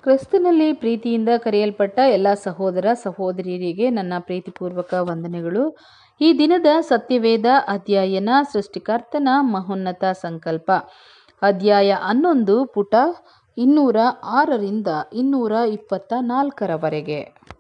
ಕ್ರಿಸ್ತನಲ್ಲಿ ಪ್ರೀತಿಯಿಂದ ಕರೆಯಲ್ಪಟ್ಟ ಎಲ್ಲ ಸಹೋದರ ಸಹೋದರಿಯರಿಗೆ ನನ್ನ ಪ್ರೀತಿಪೂರ್ವಕ ವಂದನೆಗಳು. ಈ ದಿನದ ಸತ್ಯವೇದ ಅಧ್ಯಯನ ಸೃಷ್ಟಿಕರ್ತನ ಮಹೋನ್ನತ ಸಂಕಲ್ಪ, ಅಧ್ಯಾಯ 11, ಪುಟ 206ರಿಂದ 224ರವರೆಗೆ.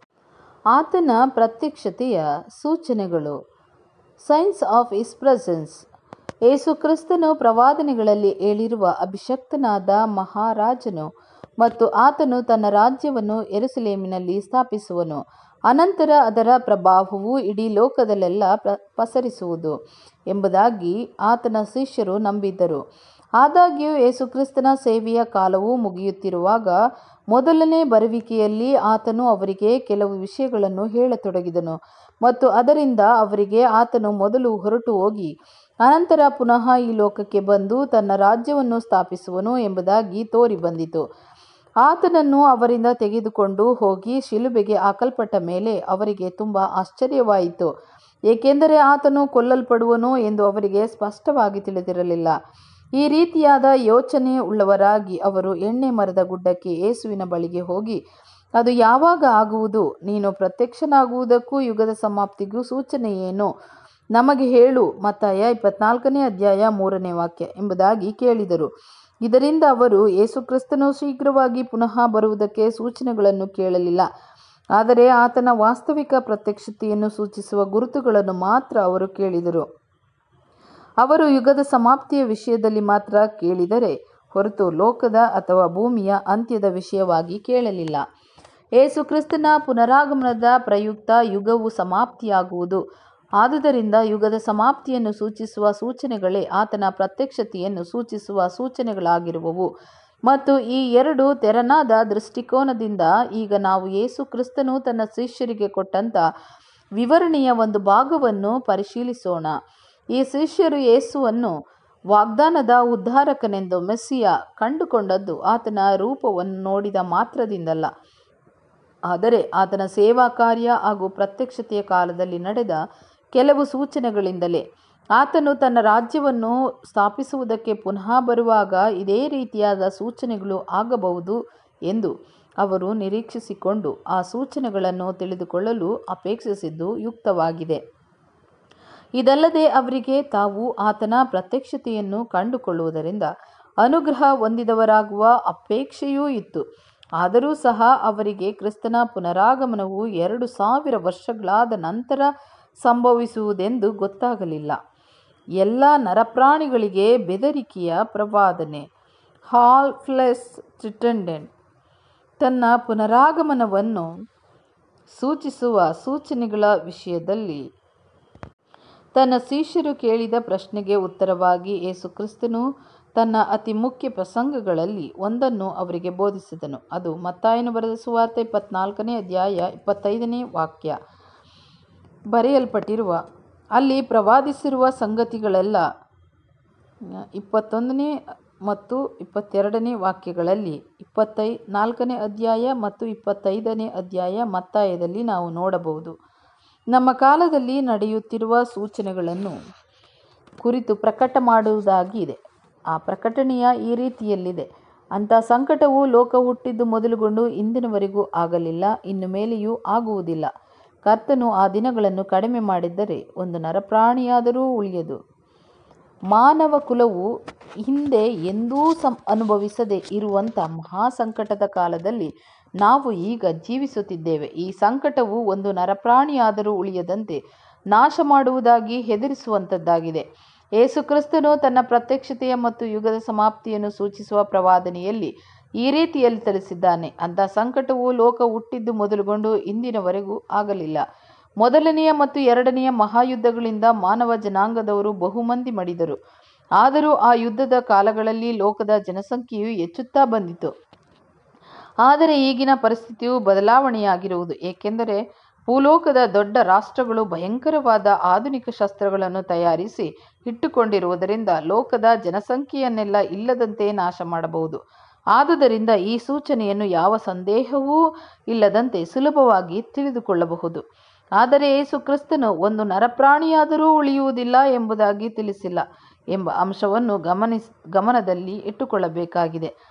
ಆತನ ಪ್ರತ್ಯಕ್ಷತೆಯ ಸೂಚನೆಗಳು. Signs of his presence. ಯೇಸು ಕ್ರಿಸ್ತನು ಪ್ರವಾದನೆಗಳಲ್ಲಿ ಹೇಳಿರುವ ಅಭಿಷಕ್ತನಾದ ಮಹಾರಾಜನು ಮತ್ತು ಆತನು ತನ್ನ ರಾಜ್ಯವನ್ನು ಯೆರೂಸಲೇಮಿನಲ್ಲಿ ಸ್ಥಾಪಿಸುವನು. ಅನಂತರ ಅದರ ಪ್ರಭಾವವು ಇಡೀ ಲೋಕದಲ್ಲೆಲ್ಲ ಪಸರಿಸುವುದು ಎಂಬುದಾಗಿ ಆತನ ಶಿಷ್ಯರು ನಂಬಿದ್ದರು. ಆದಾಗ್ಯೂ ಯೇಸುಕ್ರಿಸ್ತನ ಸೇವೆಯ ಕಾಲವು ಮುಗಿಯುತ್ತಿರುವಾಗ ಮೊದಲನೇ ಬರುವಿಕೆಯಲ್ಲಿ ಆತನು ಅವರಿಗೆ ಕೆಲವು ವಿಷಯಗಳನ್ನು ಹೇಳತೊಡಗಿದನು ಮತ್ತು ಅದರಿಂದ ಅವರಿಗೆ ಆತನು ಮೊದಲು ಹೊರಟು ಹೋಗಿ ಅನಂತರ ಪುನಃ ಈ ಲೋಕಕ್ಕೆ ಬಂದು ತನ್ನ ರಾಜ್ಯವನ್ನು ಸ್ಥಾಪಿಸುವನು ಎಂಬುದಾಗಿ ತೋರಿ ಬಂದಿತು. ಆತನನ್ನು ಅವರಿಂದ ತೆಗೆದುಕೊಂಡು ಹೋಗಿ ಶಿಲುಬೆಗೆ ಹಾಕಲ್ಪಟ್ಟ ಮೇಲೆ ಅವರಿಗೆ ತುಂಬ ಆಶ್ಚರ್ಯವಾಯಿತು, ಏಕೆಂದರೆ ಆತನು ಕೊಲ್ಲಲ್ಪಡುವನು ಎಂದು ಅವರಿಗೆ ಸ್ಪಷ್ಟವಾಗಿ ತಿಳಿದಿರಲಿಲ್ಲ. ಈ ರೀತಿಯಾದ ಯೋಚನೆ ಉಳ್ಳವರಾಗಿ ಅವರು ಎಣ್ಣೆ ಮರದ ಗುಡ್ಡಕ್ಕೆ ಯೇಸುವಿನ ಬಳಿಗೆ ಹೋಗಿ, ಅದು ಯಾವಾಗ ಆಗುವುದು? ನೀನು ಪ್ರತ್ಯಕ್ಷನಾಗುವುದಕ್ಕೂ ಯುಗದ ಸಮಾಪ್ತಿಗೂ ಸೂಚನೆ ಏನು? ನಮಗೆ ಹೇಳು. ಮತ್ತಾಯ 24ನೇ ಅಧ್ಯಾಯ 3ನೇ ವಾಕ್ಯ ಎಂಬುದಾಗಿ ಕೇಳಿದರು. ಇದರಿಂದ ಅವರು ಯೇಸುಕ್ರಿಸ್ತನು ಶೀಘ್ರವಾಗಿ ಪುನಃ ಬರುವುದಕ್ಕೆ ಸೂಚನೆಗಳನ್ನು ಕೇಳಲಿಲ್ಲ, ಆದರೆ ಆತನ ವಾಸ್ತವಿಕ ಪ್ರತ್ಯಕ್ಷತೆಯನ್ನು ಸೂಚಿಸುವ ಗುರುತುಗಳನ್ನು ಮಾತ್ರ ಅವರು ಕೇಳಿದರು. ಅವರು ಯುಗದ ಸಮಾಪ್ತಿಯ ವಿಷಯದಲ್ಲಿ ಮಾತ್ರ ಕೇಳಿದರೆ ಹೊರತು ಲೋಕದ ಅಥವಾ ಭೂಮಿಯ ಅಂತ್ಯದ ವಿಷಯವಾಗಿ ಕೇಳಲಿಲ್ಲ. ಯೇಸುಕ್ರಿಸ್ತನ ಪುನರಾಗಮನದ ಪ್ರಯುಕ್ತ ಯುಗವು ಸಮಾಪ್ತಿಯಾಗುವುದು. ಆದುದರಿಂದ ಯುಗದ ಸಮಾಪ್ತಿಯನ್ನು ಸೂಚಿಸುವ ಸೂಚನೆಗಳೇ ಆತನ ಪ್ರತ್ಯಕ್ಷತೆಯನ್ನು ಸೂಚಿಸುವ ಸೂಚನೆಗಳಾಗಿರುವವು. ಮತ್ತು ಈ ಎರಡು ತೆರನಾದ ದೃಷ್ಟಿಕೋನದಿಂದ ಈಗ ನಾವು ಯೇಸು ಕ್ರಿಸ್ತನು ತನ್ನ ಶಿಷ್ಯರಿಗೆ ಕೊಟ್ಟಂಥ ವಿವರಣೆಯ ಒಂದು ಭಾಗವನ್ನು ಪರಿಶೀಲಿಸೋಣ. ಈ ಶಿಷ್ಯರು ಯೇಸುವನ್ನು ವಾಗ್ದಾನದ ಉದ್ಧಾರಕನೆಂದು ಮೆಸ್ಸಿಯ ಕಂಡುಕೊಂಡದ್ದು ಆತನ ರೂಪವನ್ನು ನೋಡಿದ ಮಾತ್ರದಿಂದಲ್ಲ, ಆದರೆ ಆತನ ಸೇವಾ ಕಾರ್ಯ ಹಾಗೂ ಪ್ರತ್ಯಕ್ಷತೆಯ ಕಾಲದಲ್ಲಿ ನಡೆದ ಕೆಲವು ಸೂಚನೆಗಳಿಂದಲೇ. ಆತನು ತನ್ನ ರಾಜ್ಯವನ್ನು ಸ್ಥಾಪಿಸುವುದಕ್ಕೆ ಪುನಃ ಬರುವಾಗ ಇದೇ ರೀತಿಯಾದ ಸೂಚನೆಗಳು ಆಗಬಹುದು ಎಂದು ಅವರು ನಿರೀಕ್ಷಿಸಿಕೊಂಡು ಆ ಸೂಚನೆಗಳನ್ನು ತಿಳಿದುಕೊಳ್ಳಲು ಅಪೇಕ್ಷಿಸಿದ್ದು ಯುಕ್ತವಾಗಿದೆ. ಇದಲ್ಲದೆ ಅವರಿಗೆ ತಾವು ಆತನ ಪ್ರತ್ಯಕ್ಷತೆಯನ್ನು ಕಂಡುಕೊಳ್ಳುವುದರಿಂದ ಅನುಗ್ರಹ ಹೊಂದಿದವರಾಗುವ ಅಪೇಕ್ಷೆಯೂ ಇತ್ತು. ಆದರೂ ಸಹ ಅವರಿಗೆ ಕ್ರಿಸ್ತನ ಪುನರಾಗಮನವು 2000 ವರ್ಷಗಳಾದ ನಂತರ ಸಂಭವಿಸುವುದೆಂದು ಗೊತ್ತಾಗಲಿಲ್ಲ. ಎಲ್ಲ ನರಪ್ರಾಣಿಗಳಿಗೆ ಬೆದರಿಕೆಯ ಪ್ರವಾದನೆ. All flesh threatened. ತನ್ನ ಪುನರಾಗಮನವನ್ನು ಸೂಚಿಸುವ ಸೂಚನೆಗಳ ವಿಷಯದಲ್ಲಿ ತನ್ನ ಶಿಷ್ಯರು ಕೇಳಿದ ಪ್ರಶ್ನೆಗೆ ಉತ್ತರವಾಗಿ ಯೇಸುಕ್ರಿಸ್ತನು ತನ್ನ ಅತಿ ಮುಖ್ಯ ಪ್ರಸಂಗಗಳಲ್ಲಿ ಒಂದನ್ನು ಅವರಿಗೆ ಬೋಧಿಸಿದನು. ಅದು ಮತ್ತಾಯನು ಬರೆದ ಸುವಾರ್ತೆ 24ನೇ ಅಧ್ಯಾಯ 25ನೇ ವಾಕ್ಯ ಬರೆಯಲ್ಪಟ್ಟಿರುವ ಅಲ್ಲಿ ಪ್ರವಾದಿಸಿರುವ ಸಂಗತಿಗಳೆಲ್ಲ 21ನೇ ಮತ್ತು 22ನೇ ವಾಕ್ಯಗಳಲ್ಲಿ 24ನೇ ಅಧ್ಯಾಯ ಮತ್ತು 25ನೇ ಅಧ್ಯಾಯ ಮತ್ತಾಯದಲ್ಲಿ ನಾವು ನೋಡಬಹುದು. ನಮ್ಮ ಕಾಲದಲ್ಲಿ ನಡೆಯುತ್ತಿರುವ ಸೂಚನೆಗಳನ್ನು ಕುರಿತು ಪ್ರಕಟ ಮಾಡುವುದಾಗಿ ಇದೆ. ಆ ಪ್ರಕಟಣೆಯ ಈ ರೀತಿಯಲ್ಲಿದೆ: ಅಂಥ ಸಂಕಟವು ಲೋಕ ಹುಟ್ಟಿದ್ದು ಮೊದಲುಗೊಂಡು ಇಂದಿನವರೆಗೂ ಆಗಲಿಲ್ಲ, ಇನ್ನು ಮೇಲೆಯೂ ಆಗುವುದಿಲ್ಲ. ಕರ್ತನು ಆ ದಿನಗಳನ್ನು ಕಡಿಮೆ ಮಾಡಿದ್ದರೆ ಒಂದು ನರಪ್ರಾಣಿಯಾದರೂ ಉಳಿಯದು. ಮಾನವ ಕುಲವು ಹಿಂದೆ ಎಂದೂ ಅನುಭವಿಸದೆ ಇರುವಂಥ ಮಹಾಸಂಕಟದ ಕಾಲದಲ್ಲಿ ನಾವು ಈಗ ಜೀವಿಸುತ್ತಿದ್ದೇವೆ. ಈ ಸಂಕಟವು ಒಂದು ನರಪ್ರಾಣಿಯಾದರೂ ಉಳಿಯದಂತೆ ನಾಶ ಮಾಡುವುದಾಗಿ ಹೆದರಿಸುವಂಥದ್ದಾಗಿದೆ. ಯೇಸುಕ್ರಿಸ್ತನು ತನ್ನ ಪ್ರತ್ಯಕ್ಷತೆಯ ಮತ್ತು ಯುಗದ ಸಮಾಪ್ತಿಯನ್ನು ಸೂಚಿಸುವ ಪ್ರವಾದನೆಯಲ್ಲಿ ಈ ರೀತಿಯಲ್ಲಿ ತಿಳಿಸಿದ್ದಾನೆ: ಅಂಥ ಸಂಕಟವು ಲೋಕ ಹುಟ್ಟಿದ್ದು ಮೊದಲುಗೊಂಡು ಇಂದಿನವರೆಗೂ ಆಗಲಿಲ್ಲ. ಮೊದಲನೆಯ ಮತ್ತು ಎರಡನೆಯ ಮಹಾಯುದ್ಧಗಳಿಂದ ಮಾನವ ಜನಾಂಗದವರು ಬಹುಮಂದಿ ಮಡಿದರು. ಆದರೂ ಆ ಯುದ್ಧದ ಕಾಲಗಳಲ್ಲಿ ಲೋಕದ ಜನಸಂಖ್ಯೆಯು ಹೆಚ್ಚುತ್ತಾ ಬಂದಿತು. ಆದರೆ ಈಗಿನ ಪರಿಸ್ಥಿತಿಯು ಬದಲಾವಣೆಯಾಗಿರುವುದು, ಏಕೆಂದರೆ ಭೂಲೋಕದ ದೊಡ್ಡ ರಾಷ್ಟ್ರಗಳು ಭಯಂಕರವಾದ ಆಧುನಿಕ ಶಸ್ತ್ರಗಳನ್ನು ತಯಾರಿಸಿ ಇಟ್ಟುಕೊಂಡಿರುವುದರಿಂದ ಲೋಕದ ಜನಸಂಖ್ಯೆಯನ್ನೆಲ್ಲ ಇಲ್ಲದಂತೆ ನಾಶ ಮಾಡಬಹುದು. ಆದುದರಿಂದ ಈ ಸೂಚನೆಯನ್ನು ಯಾವ ಸಂದೇಹವೂ ಇಲ್ಲದಂತೆ ಸುಲಭವಾಗಿ ತಿಳಿದುಕೊಳ್ಳಬಹುದು. ಆದರೆ ಯೇಸು ಕ್ರಿಸ್ತನು ಒಂದು ನರಪ್ರಾಣಿಯಾದರೂ ಉಳಿಯುವುದಿಲ್ಲ ಎಂಬುದಾಗಿ ತಿಳಿಸಿಲ್ಲ ಎಂಬ ಅಂಶವನ್ನು ಗಮನದಲ್ಲಿ ಇಟ್ಟುಕೊಳ್ಳಬೇಕಾಗಿದೆ.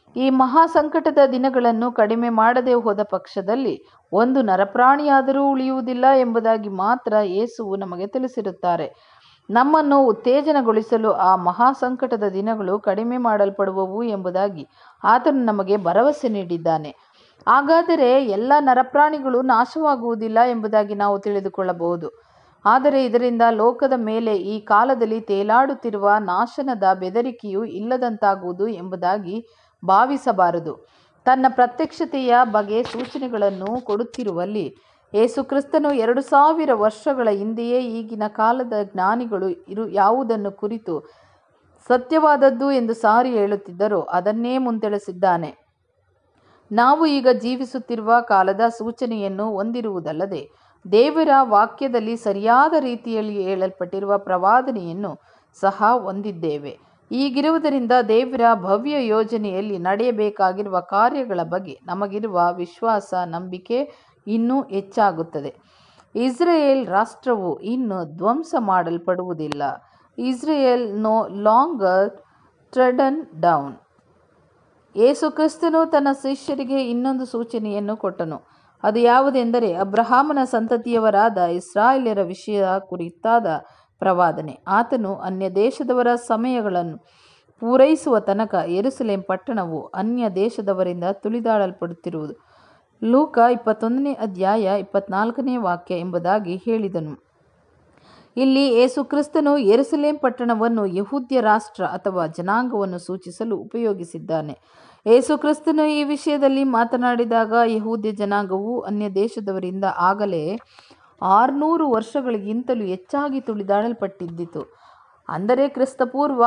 ಈ ಮಹಾ ಸಂಕಟದ ದಿನಗಳನ್ನು ಕಡಿಮೆ ಮಾಡದೆ ಹೋದ ಪಕ್ಷದಲ್ಲಿ ಒಂದು ನರಪ್ರಾಣಿಯಾದರೂ ಉಳಿಯುವುದಿಲ್ಲ ಎಂಬುದಾಗಿ ಮಾತ್ರ ಯೇಸುವು ನಮಗೆ ತಿಳಿಸಿರುತ್ತಾರೆ. ನಮ್ಮನ್ನು ಉತ್ತೇಜನಗೊಳಿಸಲು ಆ ಮಹಾ ಸಂಕಟದ ದಿನಗಳು ಕಡಿಮೆ ಮಾಡಲ್ಪಡುವವು ಎಂಬುದಾಗಿ ಆತನು ನಮಗೆ ಭರವಸೆ ನೀಡಿದ್ದಾನೆ. ಹಾಗಾದರೆ ಎಲ್ಲ ನರಪ್ರಾಣಿಗಳು ನಾಶವಾಗುವುದಿಲ್ಲ ಎಂಬುದಾಗಿ ನಾವು ತಿಳಿದುಕೊಳ್ಳಬಹುದು. ಆದರೆ ಇದರಿಂದ ಲೋಕದ ಮೇಲೆ ಈ ಕಾಲದಲ್ಲಿ ತೇಲಾಡುತ್ತಿರುವ ನಾಶನದ ಬೆದರಿಕೆಯು ಇಲ್ಲದಂತಾಗುವುದು ಎಂಬುದಾಗಿ ಭಾವಿಸಬಾರದು. ತನ್ನ ಪ್ರತ್ಯಕ್ಷತೆಯ ಬಗ್ಗೆ ಸೂಚನೆಗಳನ್ನು ಕೊಡುತ್ತಿರುವಲ್ಲಿ ಯೇಸುಕ್ರಿಸ್ತನು 2000 ವರ್ಷಗಳ ಹಿಂದೆಯೇ ಈಗಿನ ಕಾಲದ ಜ್ಞಾನಿಗಳು ಯಾವುದನ್ನು ಕುರಿತು ಸತ್ಯವಾದದ್ದು ಎಂದು ಸಾರಿ ಹೇಳುತ್ತಿದ್ದರೋ ಅದನ್ನೇ ಮುಂತಿಳಿಸಿದ್ದಾನೆ. ನಾವು ಈಗ ಜೀವಿಸುತ್ತಿರುವ ಕಾಲದ ಸೂಚನೆಯನ್ನು ಹೊಂದಿರುವುದಲ್ಲದೆ ದೇವರ ವಾಕ್ಯದಲ್ಲಿ ಸರಿಯಾದ ರೀತಿಯಲ್ಲಿ ಹೇಳಲ್ಪಟ್ಟಿರುವ ಪ್ರವಾದನೆಯನ್ನು ಸಹ ಹೊಂದಿದ್ದೇವೆ. ಹೀಗಿರುವುದರಿಂದ ದೇವರ ಭವ್ಯ ಯೋಜನೆಯಲ್ಲಿ ನಡೆಯಬೇಕಾಗಿರುವ ಕಾರ್ಯಗಳ ಬಗ್ಗೆ ನಮಗಿರುವ ವಿಶ್ವಾಸ, ನಂಬಿಕೆ ಇನ್ನೂ ಹೆಚ್ಚಾಗುತ್ತದೆ. ಇಸ್ರೇಲ್ ರಾಷ್ಟ್ರವು ಇನ್ನು ಧ್ವಂಸ ಮಾಡಲ್ಪಡುವುದಿಲ್ಲ. Israel no longer trodden down. ಯೇಸುಕ್ರಿಸ್ತನು ತನ್ನ ಶಿಷ್ಯರಿಗೆ ಇನ್ನೊಂದು ಸೂಚನೆಯನ್ನು ಕೊಟ್ಟನು. ಅದು ಯಾವುದೆಂದರೆ ಅಬ್ರಹಾಮನ ಸಂತತಿಯವರಾದ ಇಸ್ರಾಯೇಲ್ಯರ ವಿಷಯ ಕುರಿತಾದ ಪ್ರವಾದನೆ. ಆತನು ಅನ್ಯ ದೇಶದವರ ಸಮಯಗಳನ್ನು ಪೂರೈಸುವ ತನಕ ಯೆರೂಸಲೇಮ್ ಪಟ್ಟಣವು ಅನ್ಯ ದೇಶದವರಿಂದ ತುಳಿದಾಡಲ್ಪಡುತ್ತಿರುವುದು. ಲೂಕ 21ನೇ ಅಧ್ಯಾಯ 24ನೇ ವಾಕ್ಯ ಎಂಬುದಾಗಿ ಹೇಳಿದನು. ಇಲ್ಲಿ ಯೇಸುಕ್ರಿಸ್ತನು ಯೆರೂಸಲೇಮ್ ಪಟ್ಟಣವನ್ನು ಯೆಹೂದ್ಯ ರಾಷ್ಟ್ರ ಅಥವಾ ಜನಾಂಗವನ್ನು ಸೂಚಿಸಲು ಉಪಯೋಗಿಸಿದ್ದಾನೆ. ಯೇಸುಕ್ರಿಸ್ತನು ಈ ವಿಷಯದಲ್ಲಿ ಮಾತನಾಡಿದಾಗ ಯೆಹೂದ್ಯ ಜನಾಂಗವು ಅನ್ಯ ದೇಶದವರಿಂದ ಆಗಲೇ 600 ವರ್ಷಗಳಿಗಿಂತಲೂ ಹೆಚ್ಚಾಗಿ ತುಳಿದಾಡಲ್ಪಟ್ಟಿದ್ದಿತು. ಅಂದರೆ ಕ್ರಿಸ್ತಪೂರ್ವ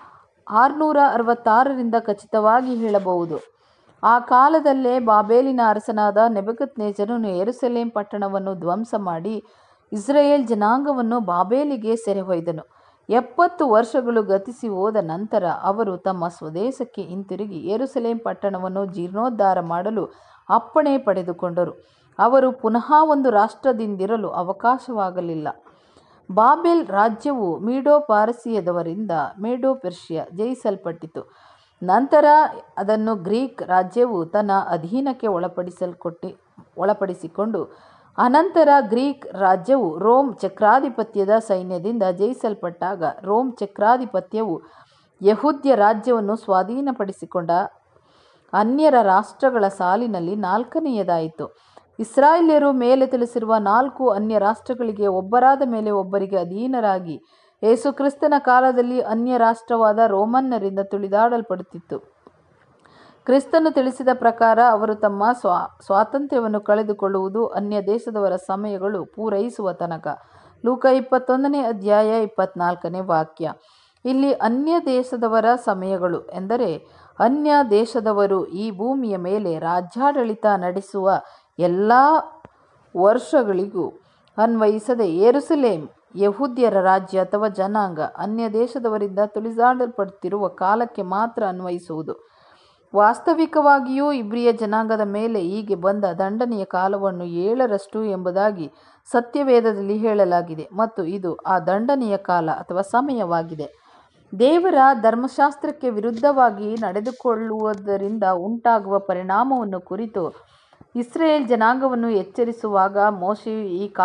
666ರಿಂದ ಖಚಿತವಾಗಿ ಹೇಳಬಹುದು. ಆ ಕಾಲದಲ್ಲೇ ಬಾಬೇಲಿನ ಅರಸನಾದ ನೆಬೂಕದ್ನೆಚ್ಚರನು ಯೆರೂಸಲೇಮ್ ಪಟ್ಟಣವನ್ನು ಧ್ವಂಸ ಮಾಡಿ ಇಸ್ರಾಯೇಲ್ ಜನಾಂಗವನ್ನು ಬಾಬೇಲಿಗೆ ಸೆರೆಯೊಯ್ದನು. 70 ವರ್ಷಗಳು ಗತಿಸಿ ಹೋದ ನಂತರ ಅವರು ತಮ್ಮ ಸ್ವದೇಶಕ್ಕೆ ಹಿಂತಿರುಗಿ ಯೆರೂಸಲೇಮ್ ಪಟ್ಟಣವನ್ನು ಜೀರ್ಣೋದ್ಧಾರ ಮಾಡಲು ಅಪ್ಪಣೆ ಪಡೆದುಕೊಂಡರು. ಅವರು ಪುನಃ ಒಂದು ರಾಷ್ಟ್ರದಿಂದಿರಲು ಅವಕಾಶವಾಗಲಿಲ್ಲ. ಬಾಬೆಲ್ ರಾಜ್ಯವು ಮೀಡೋ ಪಾರಸಿಯದವರಿಂದ ಮೇಡೋ ಪರ್ಷಿಯ ಜಯಿಸಲ್ಪಟ್ಟಿತು. ನಂತರ ಅದನ್ನು ಗ್ರೀಕ್ ರಾಜ್ಯವು ತನ್ನ ಅಧೀನಕ್ಕೆ ಒಳಪಡಿಸಿಕೊಂಡು ಅನಂತರ ಗ್ರೀಕ್ ರಾಜ್ಯವು ರೋಮ್ ಚಕ್ರಾಧಿಪತ್ಯದ ಸೈನ್ಯದಿಂದ ಜಯಿಸಲ್ಪಟ್ಟಾಗ ರೋಮ್ ಚಕ್ರಾಧಿಪತ್ಯವು ಯೆಹೂದ್ಯ ರಾಜ್ಯವನ್ನು ಸ್ವಾಧೀನಪಡಿಸಿಕೊಂಡ ಅನ್ಯರ ರಾಷ್ಟ್ರಗಳ ಸಾಲಿನಲ್ಲಿ 4ನೆಯದಾಯಿತು. ಇಸ್ರಾಯೇಲ್ಯರು ಮೇಲೆ ತಿಳಿಸಿರುವ 4 ಅನ್ಯ ರಾಷ್ಟ್ರಗಳಿಗೆ ಒಬ್ಬರಾದ ಮೇಲೆ ಒಬ್ಬರಿಗೆ ಅಧೀನರಾಗಿ ಯೇಸುಕ್ರಿಸ್ತನ ಕಾಲದಲ್ಲಿ ಅನ್ಯ ರಾಷ್ಟ್ರವಾದ ರೋಮನ್ನರಿಂದ ತುಳಿದಾಡಲ್ಪಡುತ್ತಿತ್ತು. ಕ್ರಿಸ್ತನು ತಿಳಿಸಿದ ಪ್ರಕಾರ ಅವರು ತಮ್ಮ ಸ್ವಾತಂತ್ರ್ಯವನ್ನು ಕಳೆದುಕೊಳ್ಳುವುದು ಅನ್ಯ ದೇಶದವರ ಸಮಯಗಳು ಪೂರೈಸುವ ತನಕ. ಲೂಕ 21ನೇ ಅಧ್ಯಾಯ 24ನೇ ವಾಕ್ಯ. ಇಲ್ಲಿ ಅನ್ಯ ದೇಶದವರ ಸಮಯಗಳು ಎಂದರೆ ಅನ್ಯ ದೇಶದವರು ಈ ಭೂಮಿಯ ಮೇಲೆ ರಾಜ್ಯಾಡಳಿತ ನಡೆಸುವ ಎಲ್ಲ ವರ್ಷಗಳಿಗೂ ಅನ್ವಯಿಸದೆ ಯೆರೂಸಲೇಮ್ ಯೆಹೂದ್ಯರ ರಾಜ್ಯ ಅಥವಾ ಜನಾಂಗ ಅನ್ಯ ದೇಶದವರಿಂದ ತುಳಿದಾಡಲ್ಪಡುತ್ತಿರುವ ಕಾಲಕ್ಕೆ ಮಾತ್ರ ಅನ್ವಯಿಸುವುದು. ವಾಸ್ತವಿಕವಾಗಿಯೂ ಇಬ್ರಿಯ ಜನಾಂಗದ ಮೇಲೆ ಹೀಗೆ ಬಂದ ದಂಡನೆಯ ಕಾಲವನ್ನು 7ರಷ್ಟು ಎಂಬುದಾಗಿ ಸತ್ಯವೇದದಲ್ಲಿ ಹೇಳಲಾಗಿದೆ ಮತ್ತು ಇದು ಆ ದಂಡನೆಯ ಕಾಲ ಅಥವಾ ಸಮಯವಾಗಿದೆ. ದೇವರ ಧರ್ಮಶಾಸ್ತ್ರಕ್ಕೆ ವಿರುದ್ಧವಾಗಿ ನಡೆದುಕೊಳ್ಳುವುದರಿಂದ ಉಂಟಾಗುವ ಪರಿಣಾಮವನ್ನು ಕುರಿತು ಇಸ್ರಾಯೇಲ್ ಜನಾಂಗವನ್ನು ಎಚ್ಚರಿಸುವಾಗ ಮೋಶೆಯು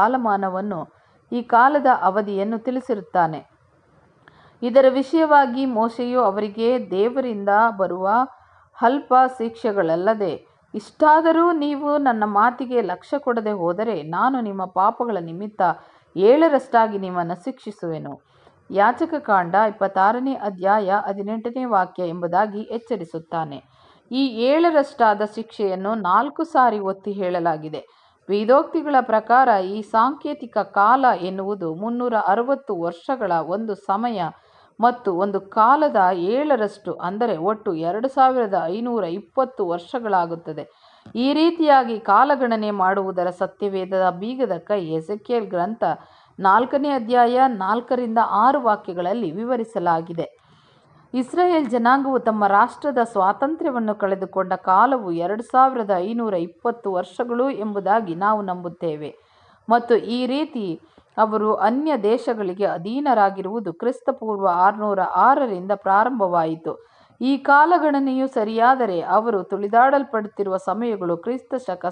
ಈ ಕಾಲದ ಅವಧಿಯನ್ನು ತಿಳಿಸಿರುತ್ತಾನೆ. ಇದರ ವಿಷಯವಾಗಿ ಮೋಶೆಯು ಅವರಿಗೆ ದೇವರಿಂದ ಬರುವ ಅಲ್ಪ ಶಿಕ್ಷೆಗಳಲ್ಲದೆ, ಇಷ್ಟಾದರೂ ನೀವು ನನ್ನ ಮಾತಿಗೆ ಲಕ್ಷ್ಯ ಕೊಡದೆ ಹೋದರೆ ನಾನು ನಿಮ್ಮ ಪಾಪಗಳ ನಿಮಿತ್ತ 7ರಷ್ಟಾಗಿ ನಿಮ್ಮನ್ನು ಶಿಕ್ಷಿಸುವೆನು. ಯಾಜಕಕಾಂಡ 26ನೇ ಅಧ್ಯಾಯ 18ನೇ ವಾಕ್ಯ ಎಂಬುದಾಗಿ ಎಚ್ಚರಿಸುತ್ತಾನೆ. ಈ 7ರಷ್ಟಾದ ಶಿಕ್ಷೆಯನ್ನು 4 ಸಾರಿ ಒತ್ತಿ ಹೇಳಲಾಗಿದೆ. ವೇದೋಕ್ತಿಗಳ ಪ್ರಕಾರ ಈ ಸಾಂಕೇತಿಕ ಕಾಲ ಎನ್ನುವುದು 360 ವರ್ಷಗಳ ಒಂದು ಸಮಯ ಮತ್ತು ಒಂದು ಕಾಲದ 7ರಷ್ಟು ಅಂದರೆ ಒಟ್ಟು 2520 ವರ್ಷಗಳಾಗುತ್ತದೆ. ಈ ರೀತಿಯಾಗಿ ಕಾಲಗಣನೆ ಮಾಡುವುದರ ಸತ್ಯವೇದದ ಬೀಗದ ಕೈ ಎಸೆಕಿಯೇಲ್ ಗ್ರಂಥ 4ನೇ ಅಧ್ಯಾಯ 4ರಿಂದ 6 ವಾಕ್ಯಗಳಲ್ಲಿ ವಿವರಿಸಲಾಗಿದೆ. ಇಸ್ರಾಯೇಲ್ ಜನಾಂಗವು ತಮ್ಮ ರಾಷ್ಟ್ರದ ಸ್ವಾತಂತ್ರ್ಯವನ್ನು ಕಳೆದುಕೊಂಡ ಕಾಲವು 2520 ವರ್ಷಗಳು ಎಂಬುದಾಗಿ ನಾವು ನಂಬುತ್ತೇವೆ ಮತ್ತು ಈ ರೀತಿ ಅವರು ಅನ್ಯ ದೇಶಗಳಿಗೆ ಅಧೀನರಾಗಿರುವುದು ಕ್ರಿಸ್ತಪೂರ್ವ 606ರಿಂದ ಪ್ರಾರಂಭವಾಯಿತು. ಈ ಕಾಲಗಣನೆಯು ಸರಿಯಾದರೆ ಅವರು ತುಳಿದಾಡಲ್ಪಡುತ್ತಿರುವ ಸಮಯಗಳು ಕ್ರಿಸ್ತ ಶಕ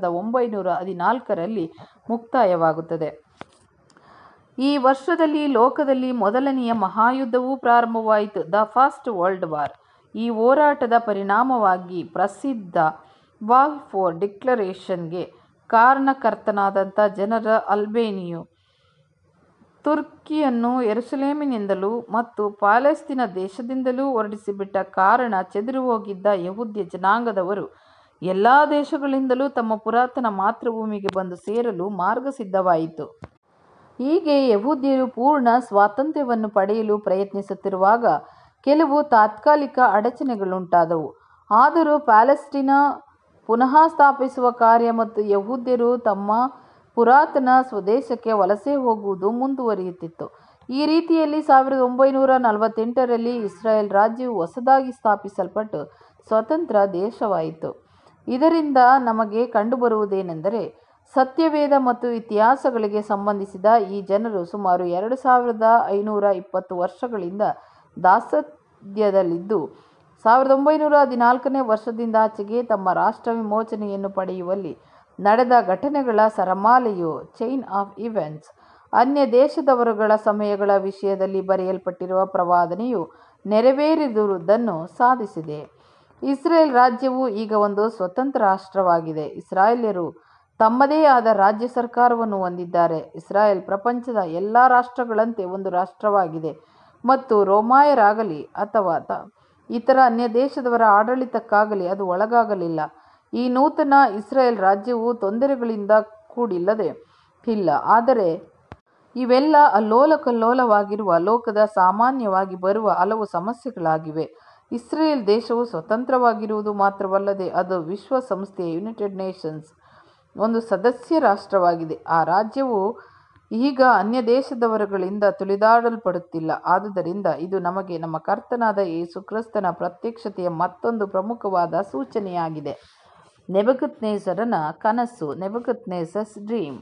1914ರಲ್ಲಿ ಮುಕ್ತಾಯವಾಗುತ್ತದೆ. ಈ ವರ್ಷದಲ್ಲಿ ಲೋಕದಲ್ಲಿ ಮೊದಲನೆಯ ಮಹಾಯುದ್ಧವೂ ಪ್ರಾರಂಭವಾಯಿತು, ದ ಫಸ್ಟ್ ವರ್ಲ್ಡ್ ವಾರ್. ಈ ಹೋರಾಟದ ಪರಿಣಾಮವಾಗಿ ಪ್ರಸಿದ್ಧ ಬಾಲ್ಫೋರ್ ಡಿಕ್ಲರೇಷನ್ಗೆ ಕಾರಣಕರ್ತನಾದಂಥ ಜನರಲ್ ಅಲ್ಬೇನಿಯು ತುರ್ಕಿಯನ್ನು ಯೆರೂಸಲೇಮಿನಿಂದಲೂ ಮತ್ತು ಪ್ಯಾಲೆಸ್ತೀನ ದೇಶದಿಂದಲೂ ಹೊರಡಿಸಿಬಿಟ್ಟ ಕಾರಣ ಚೆದರಿಹೋಗಿದ್ದ ಯಹೂದ್ಯ ಜನಾಂಗದವರು ಎಲ್ಲ ದೇಶಗಳಿಂದಲೂ ತಮ್ಮ ಪುರಾತನ ಮಾತೃಭೂಮಿಗೆ ಬಂದು ಸೇರಲು ಮಾರ್ಗ ಸಿದ್ಧವಾಯಿತು. ಹೀಗೆ ಯಹೂದ್ಯರು ಪೂರ್ಣ ಸ್ವಾತಂತ್ರ್ಯವನ್ನು ಪಡೆಯಲು ಪ್ರಯತ್ನಿಸುತ್ತಿರುವಾಗ ಕೆಲವು ತಾತ್ಕಾಲಿಕ ಅಡಚಣೆಗಳುಂಟಾದವು. ಆದರೂ ಪ್ಯಾಲೆಸ್ಟೀನ ಪುನಃ ಸ್ಥಾಪಿಸುವ ಕಾರ್ಯ ಮತ್ತು ಯಹೂದ್ಯರು ತಮ್ಮ ಪುರಾತನ ಸ್ವದೇಶಕ್ಕೆ ವಲಸೆ ಹೋಗುವುದು ಮುಂದುವರಿಯುತ್ತಿತ್ತು. ಈ ರೀತಿಯಲ್ಲಿ 1948ರಲ್ಲಿ ಇಸ್ರಾಯೇಲ್ ರಾಜ್ಯವು ಹೊಸದಾಗಿ ಸ್ಥಾಪಿಸಲ್ಪಟ್ಟು ಸ್ವತಂತ್ರ ದೇಶವಾಯಿತು. ಇದರಿಂದ ನಮಗೆ ಕಂಡುಬರುವುದೇನೆಂದರೆ, ಸತ್ಯವೇದ ಮತ್ತು ಇತಿಹಾಸಗಳಿಗೆ ಸಂಬಂಧಿಸಿದ ಈ ಜನರು ಸುಮಾರು 2520 ವರ್ಷಗಳಿಂದ ದಾಸ್ಯದಲ್ಲಿದ್ದು 1914ನೇ ವರ್ಷದಿಂದಾಚೆಗೆ ತಮ್ಮ ರಾಷ್ಟ್ರ ವಿಮೋಚನೆಯನ್ನು ಪಡೆಯುವಲ್ಲಿ ನಡೆದ ಘಟನೆಗಳ ಸರಮಾಲೆಯು ಚೈನ್ ಆಫ್ ಇವೆಂಟ್ಸ್, ಅನ್ಯ ದೇಶದವರುಗಳ ಸಮಯಗಳ ವಿಷಯದಲ್ಲಿ ಬರೆಯಲ್ಪಟ್ಟಿರುವ ಪ್ರವಾದನೆಯು ನೆರವೇರಿರುವುದನ್ನು ಸಾಧಿಸಿದೆ. ಇಸ್ರೇಲ್ ರಾಜ್ಯವು ಈಗ ಒಂದು ಸ್ವತಂತ್ರ ರಾಷ್ಟ್ರವಾಗಿದೆ. ಇಸ್ರಾಯೇಲ್ಯರು ತಮ್ಮದೇ ಆದ ರಾಜ್ಯ ಸರ್ಕಾರವನ್ನು ಹೊಂದಿದ್ದಾರೆ. ಇಸ್ರಾಯೇಲ್ ಪ್ರಪಂಚದ ಎಲ್ಲ ರಾಷ್ಟ್ರಗಳಂತೆ ಒಂದು ರಾಷ್ಟ್ರವಾಗಿದೆ ಮತ್ತು ರೋಮಾಯರಾಗಲಿ ಅಥವಾ ಇತರ ಅನ್ಯ ದೇಶದವರ ಆಡಳಿತಕ್ಕಾಗಲಿ ಅದು ಒಳಗಾಗಲಿಲ್ಲ. ಈ ನೂತನ ಇಸ್ರಾಯೇಲ್ ರಾಜ್ಯವು ತೊಂದರೆಗಳಿಂದ ಕೂಡಿಲ್ಲದೆ ಇಲ್ಲ, ಆದರೆ ಇವೆಲ್ಲ ಅಲ್ಲೋಲಕಲ್ಲೋಲವಾಗಿರುವ ಲೋಕದ ಸಾಮಾನ್ಯವಾಗಿ ಬರುವ ಹಲವು ಸಮಸ್ಯೆಗಳಾಗಿವೆ. ಇಸ್ರೇಲ್ ದೇಶವು ಸ್ವತಂತ್ರವಾಗಿರುವುದು ಮಾತ್ರವಲ್ಲದೆ ಅದು ವಿಶ್ವಸಂಸ್ಥೆಯ ಯುನೈಟೆಡ್ ನೇಷನ್ಸ್ ಒಂದು ಸದಸ್ಯ ರಾಷ್ಟ್ರವಾಗಿದೆ. ಆ ರಾಜ್ಯವು ಈಗ ಅನ್ಯ ದೇಶದವರುಗಳಿಂದ ತುಳಿದಾಡಲ್ಪಡುತ್ತಿಲ್ಲ. ಆದುದರಿಂದ ಇದು ನಮಗೆ ನಮ್ಮ ಕರ್ತನಾದ ಯೇಸು ಕ್ರಿಸ್ತನ ಪ್ರತ್ಯಕ್ಷತೆಯ ಮತ್ತೊಂದು ಪ್ರಮುಖವಾದ ಸೂಚನೆಯಾಗಿದೆ. ನೆಬೂಕದ್ನೆಚ್ಚರನ ಕನಸು, ನೆಬೂಕದ್ನೆಚ್ಚರ್ಸ್ ಡ್ರೀಮ್.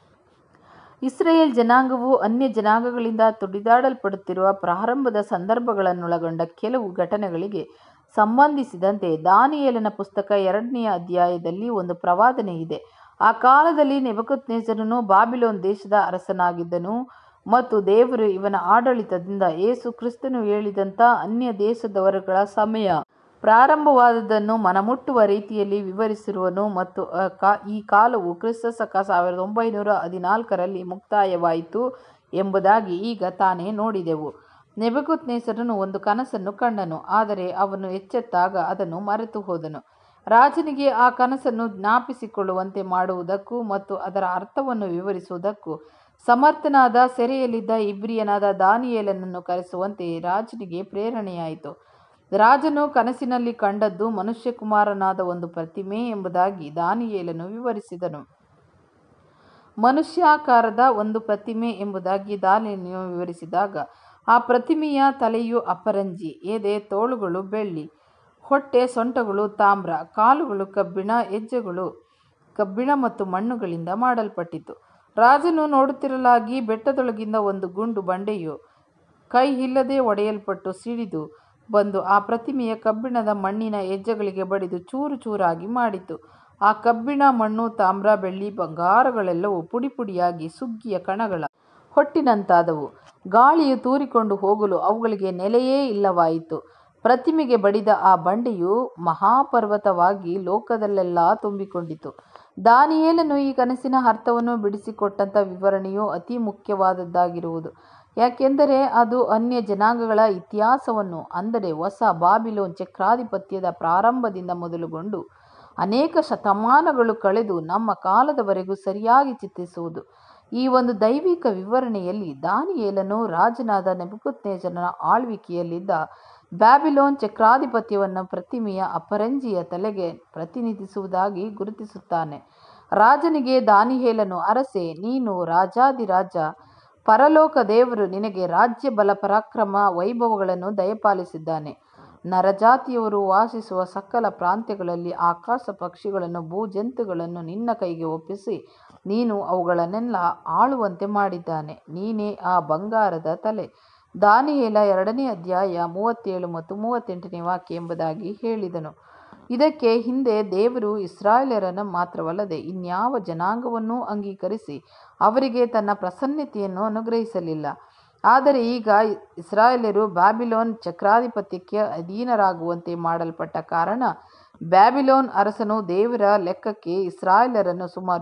ಇಸ್ರಾಯೇಲ್ ಜನಾಂಗವು ಅನ್ಯ ಜನಾಂಗಗಳಿಂದ ತುಳಿದಾಡಲ್ಪಡುತ್ತಿರುವ ಪ್ರಾರಂಭದ ಸಂದರ್ಭಗಳನ್ನೊಳಗೊಂಡ ಕೆಲವು ಘಟನೆಗಳಿಗೆ ಸಂಬಂಧಿಸಿದಂತೆ ದಾನಿಯೇಲನ ಪುಸ್ತಕ 2ನೇ ಅಧ್ಯಾಯದಲ್ಲಿ ಒಂದು ಪ್ರವಾದನೆ ಇದೆ. ಆ ಕಾಲದಲ್ಲಿ ನೆಬೂಕದ್ನೆಚ್ಚರನು ಬಾಬಿಲೋನ್ ದೇಶದ ಅರಸನಾಗಿದ್ದನು ಮತ್ತು ದೇವರು ಇವನ ಆಡಳಿತದಿಂದ ಯೇಸು ಕ್ರಿಸ್ತನು ಹೇಳಿದಂಥ ಅನ್ಯ ದೇಶದವರುಗಳ ಸಮಯ ಪ್ರಾರಂಭವಾದುದನ್ನು ಮನಮುಟ್ಟುವ ರೀತಿಯಲ್ಲಿ ವಿವರಿಸಿರುವನು ಮತ್ತು ಈ ಕಾಲವು ಕ್ರಿಸ್ತ ಶಕ 1914ರಲ್ಲಿ ಮುಕ್ತಾಯವಾಯಿತು ಎಂಬುದಾಗಿ ಈಗ ತಾನೇ ನೋಡಿದೆವು. ನೆಬೂಕದ್ನೆಚ್ಚರನು ಒಂದು ಕನಸನ್ನು ಕಂಡನು, ಆದರೆ ಅವನು ಎಚ್ಚೆತ್ತಾಗ ಅದನ್ನು ಮರೆತು ಹೋದನು. ರಾಜನಿಗೆ ಆ ಕನಸನ್ನು ಜ್ಞಾಪಿಸಿಕೊಳ್ಳುವಂತೆ ಮಾಡುವುದಕ್ಕೂ ಮತ್ತು ಅದರ ಅರ್ಥವನ್ನು ವಿವರಿಸುವುದಕ್ಕೂ ಸಮರ್ಥನಾದ ಸೆರೆಯಲ್ಲಿದ್ದ ಇಬ್ರಿಯನಾದ ದಾನಿಯೇಲನನ್ನು ಕರೆಸುವಂತೆ ರಾಜನಿಗೆ ಪ್ರೇರಣೆಯಾಯಿತು. ರಾಜನು ಕನಸಿನಲ್ಲಿ ಕಂಡದ್ದು ಮನುಷ್ಯಕುಮಾರನಾದ ಒಂದು ಪ್ರತಿಮೆ ಎಂಬುದಾಗಿ ದಾನಿಯೇಲನು ವಿವರಿಸಿದನು. ಮನುಷ್ಯಾಕಾರದ ಒಂದು ಪ್ರತಿಮೆ ಎಂಬುದಾಗಿ ದಾನಿಯೇಲನು ವಿವರಿಸಿದಾಗ ಆ ಪ್ರತಿಮೆಯ ತಲೆಯು ಅಪರಂಜಿ, ಎದೆ ತೋಳುಗಳು ಬೆಳ್ಳಿ, ಹೊಟ್ಟೆ ಸೊಂಟಗಳು ತಾಮ್ರ, ಕಾಲುಗಳು ಕಬ್ಬಿಣ, ಹೆಜ್ಜೆಗಳು ಕಬ್ಬಿಣ ಮತ್ತು ಮಣ್ಣುಗಳಿಂದ ಮಾಡಲ್ಪಟ್ಟಿತು. ರಾಜನು ನೋಡುತ್ತಿರಲಾಗಿ ಬೆಟ್ಟದೊಳಗಿಂದ ಒಂದು ಗುಂಡು ಬಂಡೆಯು ಕೈ ಇಲ್ಲದೆ ಒಡೆಯಲ್ಪಟ್ಟು ಸಿಡಿದು ಬಂದು ಆ ಪ್ರತಿಮೆಯ ಕಬ್ಬಿಣದ ಮಣ್ಣಿನ ಹೆಜ್ಜೆಗಳಿಗೆ ಬಡಿದು ಚೂರು ಚೂರಾಗಿ ಮಾಡಿತು. ಆ ಕಬ್ಬಿಣ, ಮಣ್ಣು, ತಾಮ್ರ, ಬೆಳ್ಳಿ, ಬಂಗಾರಗಳೆಲ್ಲವೂ ಪುಡಿಪುಡಿಯಾಗಿ ಸುಗ್ಗಿಯ ಕಣಗಳ ಹೊಟ್ಟಿನಂತಾದವು. ಗಾಳಿಯು ತೂರಿಕೊಂಡು ಹೋಗಲು ಅವುಗಳಿಗೆ ನೆಲೆಯೇ ಇಲ್ಲವಾಯಿತು. ಪ್ರತಿಮೆಗೆ ಬಡಿದ ಆ ಬಂಡೆಯು ಮಹಾಪರ್ವತವಾಗಿ ಲೋಕದಲ್ಲೆಲ್ಲ ತುಂಬಿಕೊಂಡಿತು. ದಾನಿಯೇಲನು ಈ ಕನಸಿನ ಅರ್ಥವನ್ನು ಬಿಡಿಸಿಕೊಟ್ಟಂಥ ವಿವರಣೆಯು ಅತಿ ಮುಖ್ಯವಾದದ್ದಾಗಿರುವುದು. ಯಾಕೆಂದರೆ ಅದು ಅನ್ಯ ಜನಾಂಗಗಳ ಇತಿಹಾಸವನ್ನು, ಅಂದರೆ ಹೊಸ ಬಾಬಿಲೋನ್ ಚಕ್ರಾಧಿಪತ್ಯದ ಪ್ರಾರಂಭದಿಂದ ಮೊದಲುಗೊಂಡು ಅನೇಕ ಶತಮಾನಗಳು ಕಳೆದು ನಮ್ಮ ಕಾಲದವರೆಗೂ ಸರಿಯಾಗಿ ಚಿತ್ರಿಸುವುದು. ಈ ಒಂದು ದೈವಿಕ ವಿವರಣೆಯಲ್ಲಿ ದಾನಿಯೇಲನು ರಾಜನಾದ ನೆಬೂಕದ್ನೆಚ್ಚರನ ಆಳ್ವಿಕೆಯಲ್ಲಿದ್ದ ಬ್ಯಾಬಿಲೋನ್ ಚಕ್ರಾಧಿಪತ್ಯವನ್ನು ಪ್ರತಿಮೆಯ ಅಪರಂಜಿಯ ತಲೆಗೆ ಪ್ರತಿನಿಧಿಸುವುದಾಗಿ ಗುರುತಿಸುತ್ತಾನೆ. ರಾಜನಿಗೆ ದಾನಿಯೇಲನು, ಅರಸೇ, ನೀನು ರಾಜಾಧಿರಾಜ, ಪರಲೋಕ ದೇವರು ನಿನಗೆ ರಾಜ್ಯ, ಬಲ, ಪರಾಕ್ರಮ, ವೈಭವಗಳನ್ನು ದಯಪಾಲಿಸಿದ್ದಾನೆ. ನರಜಾತಿಯವರು ವಾಸಿಸುವ ಸಕಲ ಪ್ರಾಂತ್ಯಗಳಲ್ಲಿ ಆಕಾಶ ಪಕ್ಷಿಗಳನ್ನು, ಭೂಜಂತುಗಳನ್ನು ನಿನ್ನ ಕೈಗೆ ಒಪ್ಪಿಸಿ ನೀನು ಅವುಗಳನ್ನೆಲ್ಲ ಆಳುವಂತೆ ಮಾಡಿದ್ದಾನೆ. ನೀನೇ ಆ ಬಂಗಾರದ ತಲೆ. ದಾನಿಯೇಲ 2ನೇ ಅಧ್ಯಾಯ 37 ಮತ್ತು 38ನೇ ವಾಕ್ಯ ಎಂಬುದಾಗಿ ಹೇಳಿದನು. ಇದಕ್ಕೆ ಹಿಂದೆ ದೇವರು ಇಸ್ರಾಯೇಲರನ್ನು ಮಾತ್ರವಲ್ಲದೆ ಇನ್ಯಾವ ಜನಾಂಗವನ್ನೂ ಅಂಗೀಕರಿಸಿ ಅವರಿಗೆ ತನ್ನ ಪ್ರಸನ್ನತೆಯನ್ನು ಅನುಗ್ರಹಿಸಲಿಲ್ಲ. ಆದರೆ ಈಗ ಇಸ್ರಾಯೇಲ್ಯರು ಬ್ಯಾಬಿಲೋನ್ ಚಕ್ರಾಧಿಪತ್ಯಕ್ಕೆ ಅಧೀನರಾಗುವಂತೆ ಮಾಡಲ್ಪಟ್ಟ ಕಾರಣ ಬ್ಯಾಬಿಲೋನ್ ಅರಸನು ದೇವರ ಲೆಕ್ಕಕ್ಕೆ ಇಸ್ರಾಯೇಲರನ್ನು ಸುಮಾರು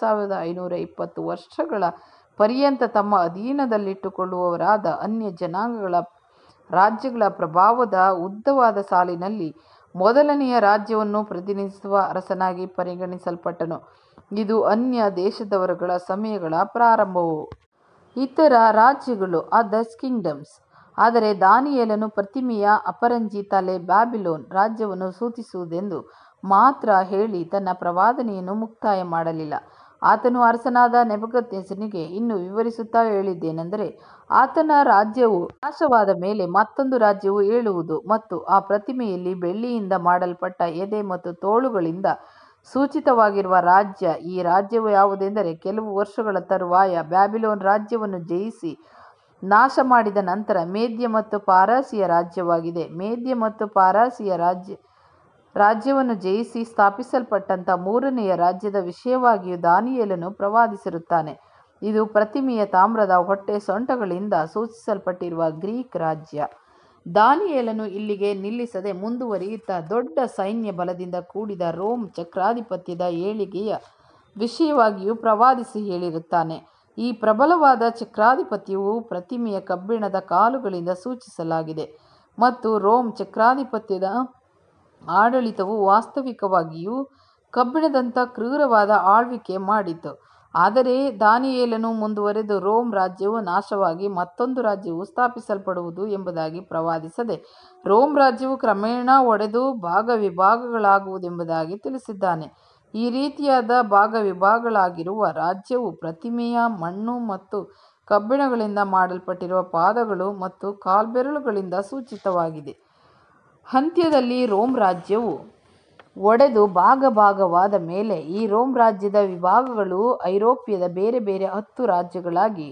2520 ವರ್ಷಗಳ ಪರ್ಯಂತ ತಮ್ಮ ಅಧೀನದಲ್ಲಿಟ್ಟುಕೊಳ್ಳುವವರಾದ ಅನ್ಯ ಜನಾಂಗಗಳ ರಾಜ್ಯಗಳ ಪ್ರಭಾವದ ಉದ್ದವಾದ ಸಾಲಿನಲ್ಲಿ ಮೊದಲನೆಯ ರಾಜ್ಯವನ್ನು ಪ್ರತಿನಿಧಿಸುವ ಅರಸನಾಗಿ ಪರಿಗಣಿಸಲ್ಪಟ್ಟನು. ಇದು ಅನ್ಯ ದೇಶದವರುಗಳ ಸಮಯಗಳ ಪ್ರಾರಂಭವು. ಇತರ ರಾಜ್ಯಗಳು ಅದರ್ಸ್ ಕಿಂಗ್ಡಮ್ಸ್. ಆದರೆ ದಾನಿಯೇಲನು ಪ್ರತಿಮೆಯ ಅಪರಂಜಿ ತಲೆ ಬ್ಯಾಬಿಲೋನ್ ರಾಜ್ಯವನ್ನು ಸೂಚಿಸುವುದೆಂದು ಮಾತ್ರ ಹೇಳಿ ತನ್ನ ಪ್ರವಾದನೆಯನ್ನು ಮುಕ್ತಾಯ ಮಾಡಲಿಲ್ಲ. ಆತನು ಅರಸನಾದ ನೆಬೂಕದ್ನೆಚ್ಚರನಿಗೆ ಇನ್ನೂ ವಿವರಿಸುತ್ತಾ ಹೇಳಿದ್ದೇನೆಂದರೆ, ಆತನ ರಾಜ್ಯವು ನಾಶವಾದ ಮೇಲೆ ಮತ್ತೊಂದು ರಾಜ್ಯವು ಏಳುವುದು ಮತ್ತು ಆ ಪ್ರತಿಮೆಯಲ್ಲಿ ಬೆಳ್ಳಿಯಿಂದ ಮಾಡಲ್ಪಟ್ಟ ಎದೆ ಮತ್ತು ತೋಳುಗಳಿಂದ ಸೂಚಿತವಾಗಿರುವ ರಾಜ್ಯ. ಈ ರಾಜ್ಯವು ಯಾವುದೆಂದರೆ, ಕೆಲವು ವರ್ಷಗಳ ತರುವಾಯ ಬ್ಯಾಬಿಲೋನ್ ರಾಜ್ಯವನ್ನು ಜಯಿಸಿ ನಾಶ ಮಾಡಿದ ನಂತರ ಮೇದ್ಯ ಮತ್ತು ಪಾರಸಿಯ ರಾಜ್ಯವಾಗಿದೆ. ಮೇದ್ಯ ಮತ್ತು ಪಾರಸಿಯ ರಾಜ್ಯವನ್ನು ಜಯಿಸಿ ಸ್ಥಾಪಿಸಲ್ಪಟ್ಟಂಥ ಮೂರನೆಯ ರಾಜ್ಯದ ವಿಷಯವಾಗಿಯೂ ದಾನಿಯೇಲನು ಪ್ರವಾದಿಸಿರುತ್ತಾನೆ. ಇದು ಪ್ರತಿಮೆಯ ತಾಮ್ರದ ಹೊಟ್ಟೆ ಸೊಂಟಗಳಿಂದ ಸೂಚಿಸಲ್ಪಟ್ಟಿರುವ ಗ್ರೀಕ್ ರಾಜ್ಯ. ದಾನಿಯೇಲನು ಇಲ್ಲಿಗೆ ನಿಲ್ಲಿಸದೆ ಮುಂದುವರಿಯುತ್ತಾ ದೊಡ್ಡ ಸೈನ್ಯ ಬಲದಿಂದ ಕೂಡಿದ ರೋಮ್ ಚಕ್ರಾಧಿಪತ್ಯದ ಏಳಿಗೆಯ ವಿಷಯವಾಗಿಯೂ ಪ್ರವಾದಿಸಿ ಹೇಳಿರುತ್ತಾನೆ. ಈ ಪ್ರಬಲವಾದ ಚಕ್ರಾಧಿಪತ್ಯವು ಪ್ರತಿಮೆಯ ಕಬ್ಬಿಣದ ಕಾಲುಗಳಿಂದ ಸೂಚಿಸಲಾಗಿದೆ ಮತ್ತು ರೋಮ್ ಚಕ್ರಾಧಿಪತ್ಯದ ಆಡಳಿತವು ವಾಸ್ತವಿಕವಾಗಿಯೂ ಕಬ್ಬಿಣದಂಥ ಕ್ರೂರವಾದ ಆಳ್ವಿಕೆ ಮಾಡಿತು. ಆದರೆ ದಾನಿಯೇಲನು ಮುಂದುವರೆದು ರೋಮ್ ರಾಜ್ಯವು ನಾಶವಾಗಿ ಮತ್ತೊಂದು ರಾಜ್ಯವು ಸ್ಥಾಪಿಸಲ್ಪಡುವುದು ಎಂಬುದಾಗಿ ಪ್ರವಾದಿಸದೆ ರೋಮ್ ರಾಜ್ಯವು ಕ್ರಮೇಣ ಒಡೆದು ಭಾಗವಿಭಾಗಗಳಾಗುವುದೆಂಬುದಾಗಿ ತಿಳಿಸಿದ್ದಾನೆ. ಈ ರೀತಿಯಾದ ಭಾಗವಿಭಾಗಗಳಾಗಿರುವ ರಾಜ್ಯವು ಪ್ರತಿಮೆಯ ಮಣ್ಣು ಮತ್ತು ಕಬ್ಬಿಣಗಳಿಂದ ಮಾಡಲ್ಪಟ್ಟಿರುವ ಪಾದಗಳು ಮತ್ತು ಕಾಲ್ಬೆರಳುಗಳಿಂದ ಸೂಚಿತವಾಗಿದೆ. ಅಂತ್ಯದಲ್ಲಿ ರೋಮ್ ರಾಜ್ಯವು ಒಡೆದು ಭಾಗವಾದ ಮೇಲೆ ಈ ರೋಮ್ ರಾಜ್ಯದ ವಿಭಾಗಗಳು ಐರೋಪ್ಯದ ಬೇರೆ ಬೇರೆ 10 ರಾಜ್ಯಗಳಾಗಿ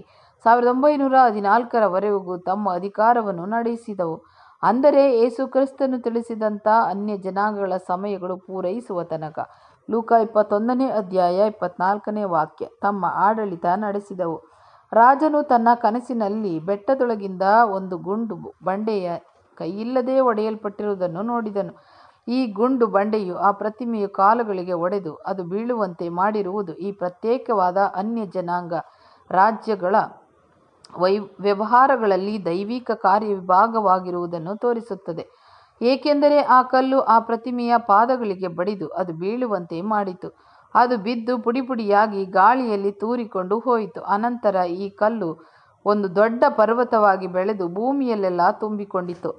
1914 ತಮ್ಮ ಅಧಿಕಾರವನ್ನು ನಡೆಸಿದವು. ಅಂದರೆ ಯೇಸು ಕ್ರಿಸ್ತನು ತಿಳಿಸಿದಂಥ ಅನ್ಯ ಜನಾಂಗಗಳ ಸಮಯಗಳು ಪೂರೈಸುವ ತನಕ ಲೂಕ 21ನೇ ಅಧ್ಯಾಯ 24ನೇ ವಾಕ್ಯ ತಮ್ಮ ಆಡಳಿತ ನಡೆಸಿದವು. ರಾಜನು ತನ್ನ ಕನಸಿನಲ್ಲಿ ಬೆಟ್ಟದೊಳಗಿಂದ ಒಂದು ಗುಂಡು ಬಂಡೆಯ ಕೈಯಿಲ್ಲದೆ ಒಡೆಯಲ್ಪಟ್ಟಿರುವುದನ್ನು ನೋಡಿದನು. ಈ ಗುಂಡು ಬಂಡೆಯು ಆ ಪ್ರತಿಮೆಯ ಕಾಲುಗಳಿಗೆ ಒಡೆದು ಅದು ಬೀಳುವಂತೆ ಮಾಡಿರುವುದು ಈ ಪ್ರತ್ಯೇಕವಾದ ಅನ್ಯ ಜನಾಂಗ ರಾಜ್ಯಗಳ ವ್ಯವಹಾರಗಳಲ್ಲಿ ದೈವಿಕ ಕಾರ್ಯವಿಭಾಗವಾಗಿರುವುದನ್ನು ತೋರಿಸುತ್ತದೆ. ಏಕೆಂದರೆ ಆ ಕಲ್ಲು ಆ ಪ್ರತಿಮೆಯ ಪಾದಗಳಿಗೆ ಬಡಿದು ಅದು ಬೀಳುವಂತೆ ಮಾಡಿತು. ಅದು ಬಿದ್ದು ಪುಡಿಪುಡಿಯಾಗಿ ಗಾಳಿಯಲ್ಲಿ ತೂರಿಕೊಂಡು ಹೋಯಿತು. ಅನಂತರ ಈ ಕಲ್ಲು ಒಂದು ದೊಡ್ಡ ಪರ್ವತವಾಗಿ ಬೆಳೆದು ಭೂಮಿಯಲ್ಲೆಲ್ಲ ತುಂಬಿಕೊಂಡಿತು.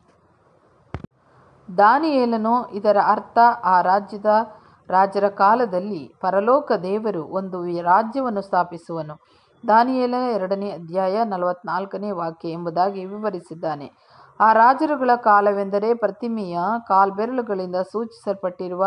ದಾನಿಯೇಲನು ಇದರ ಅರ್ಥ, ಆ ರಾಜರ ಕಾಲದಲ್ಲಿ ಪರಲೋಕ ದೇವರು ಒಂದು ರಾಜ್ಯವನ್ನು ಸ್ಥಾಪಿಸುವನು. ದಾನಿಯೇಲ 2ನೇ ಅಧ್ಯಾಯ 44ನೇ ವಾಕ್ಯ ಎಂಬುದಾಗಿ ವಿವರಿಸಿದ್ದಾನೆ. ಆ ರಾಜರುಗಳ ಕಾಲವೆಂದರೆ ಪ್ರತಿಮೆಯ ಕಾಲ್ಬೆರಳುಗಳಿಂದ ಸೂಚಿಸಲ್ಪಟ್ಟಿರುವ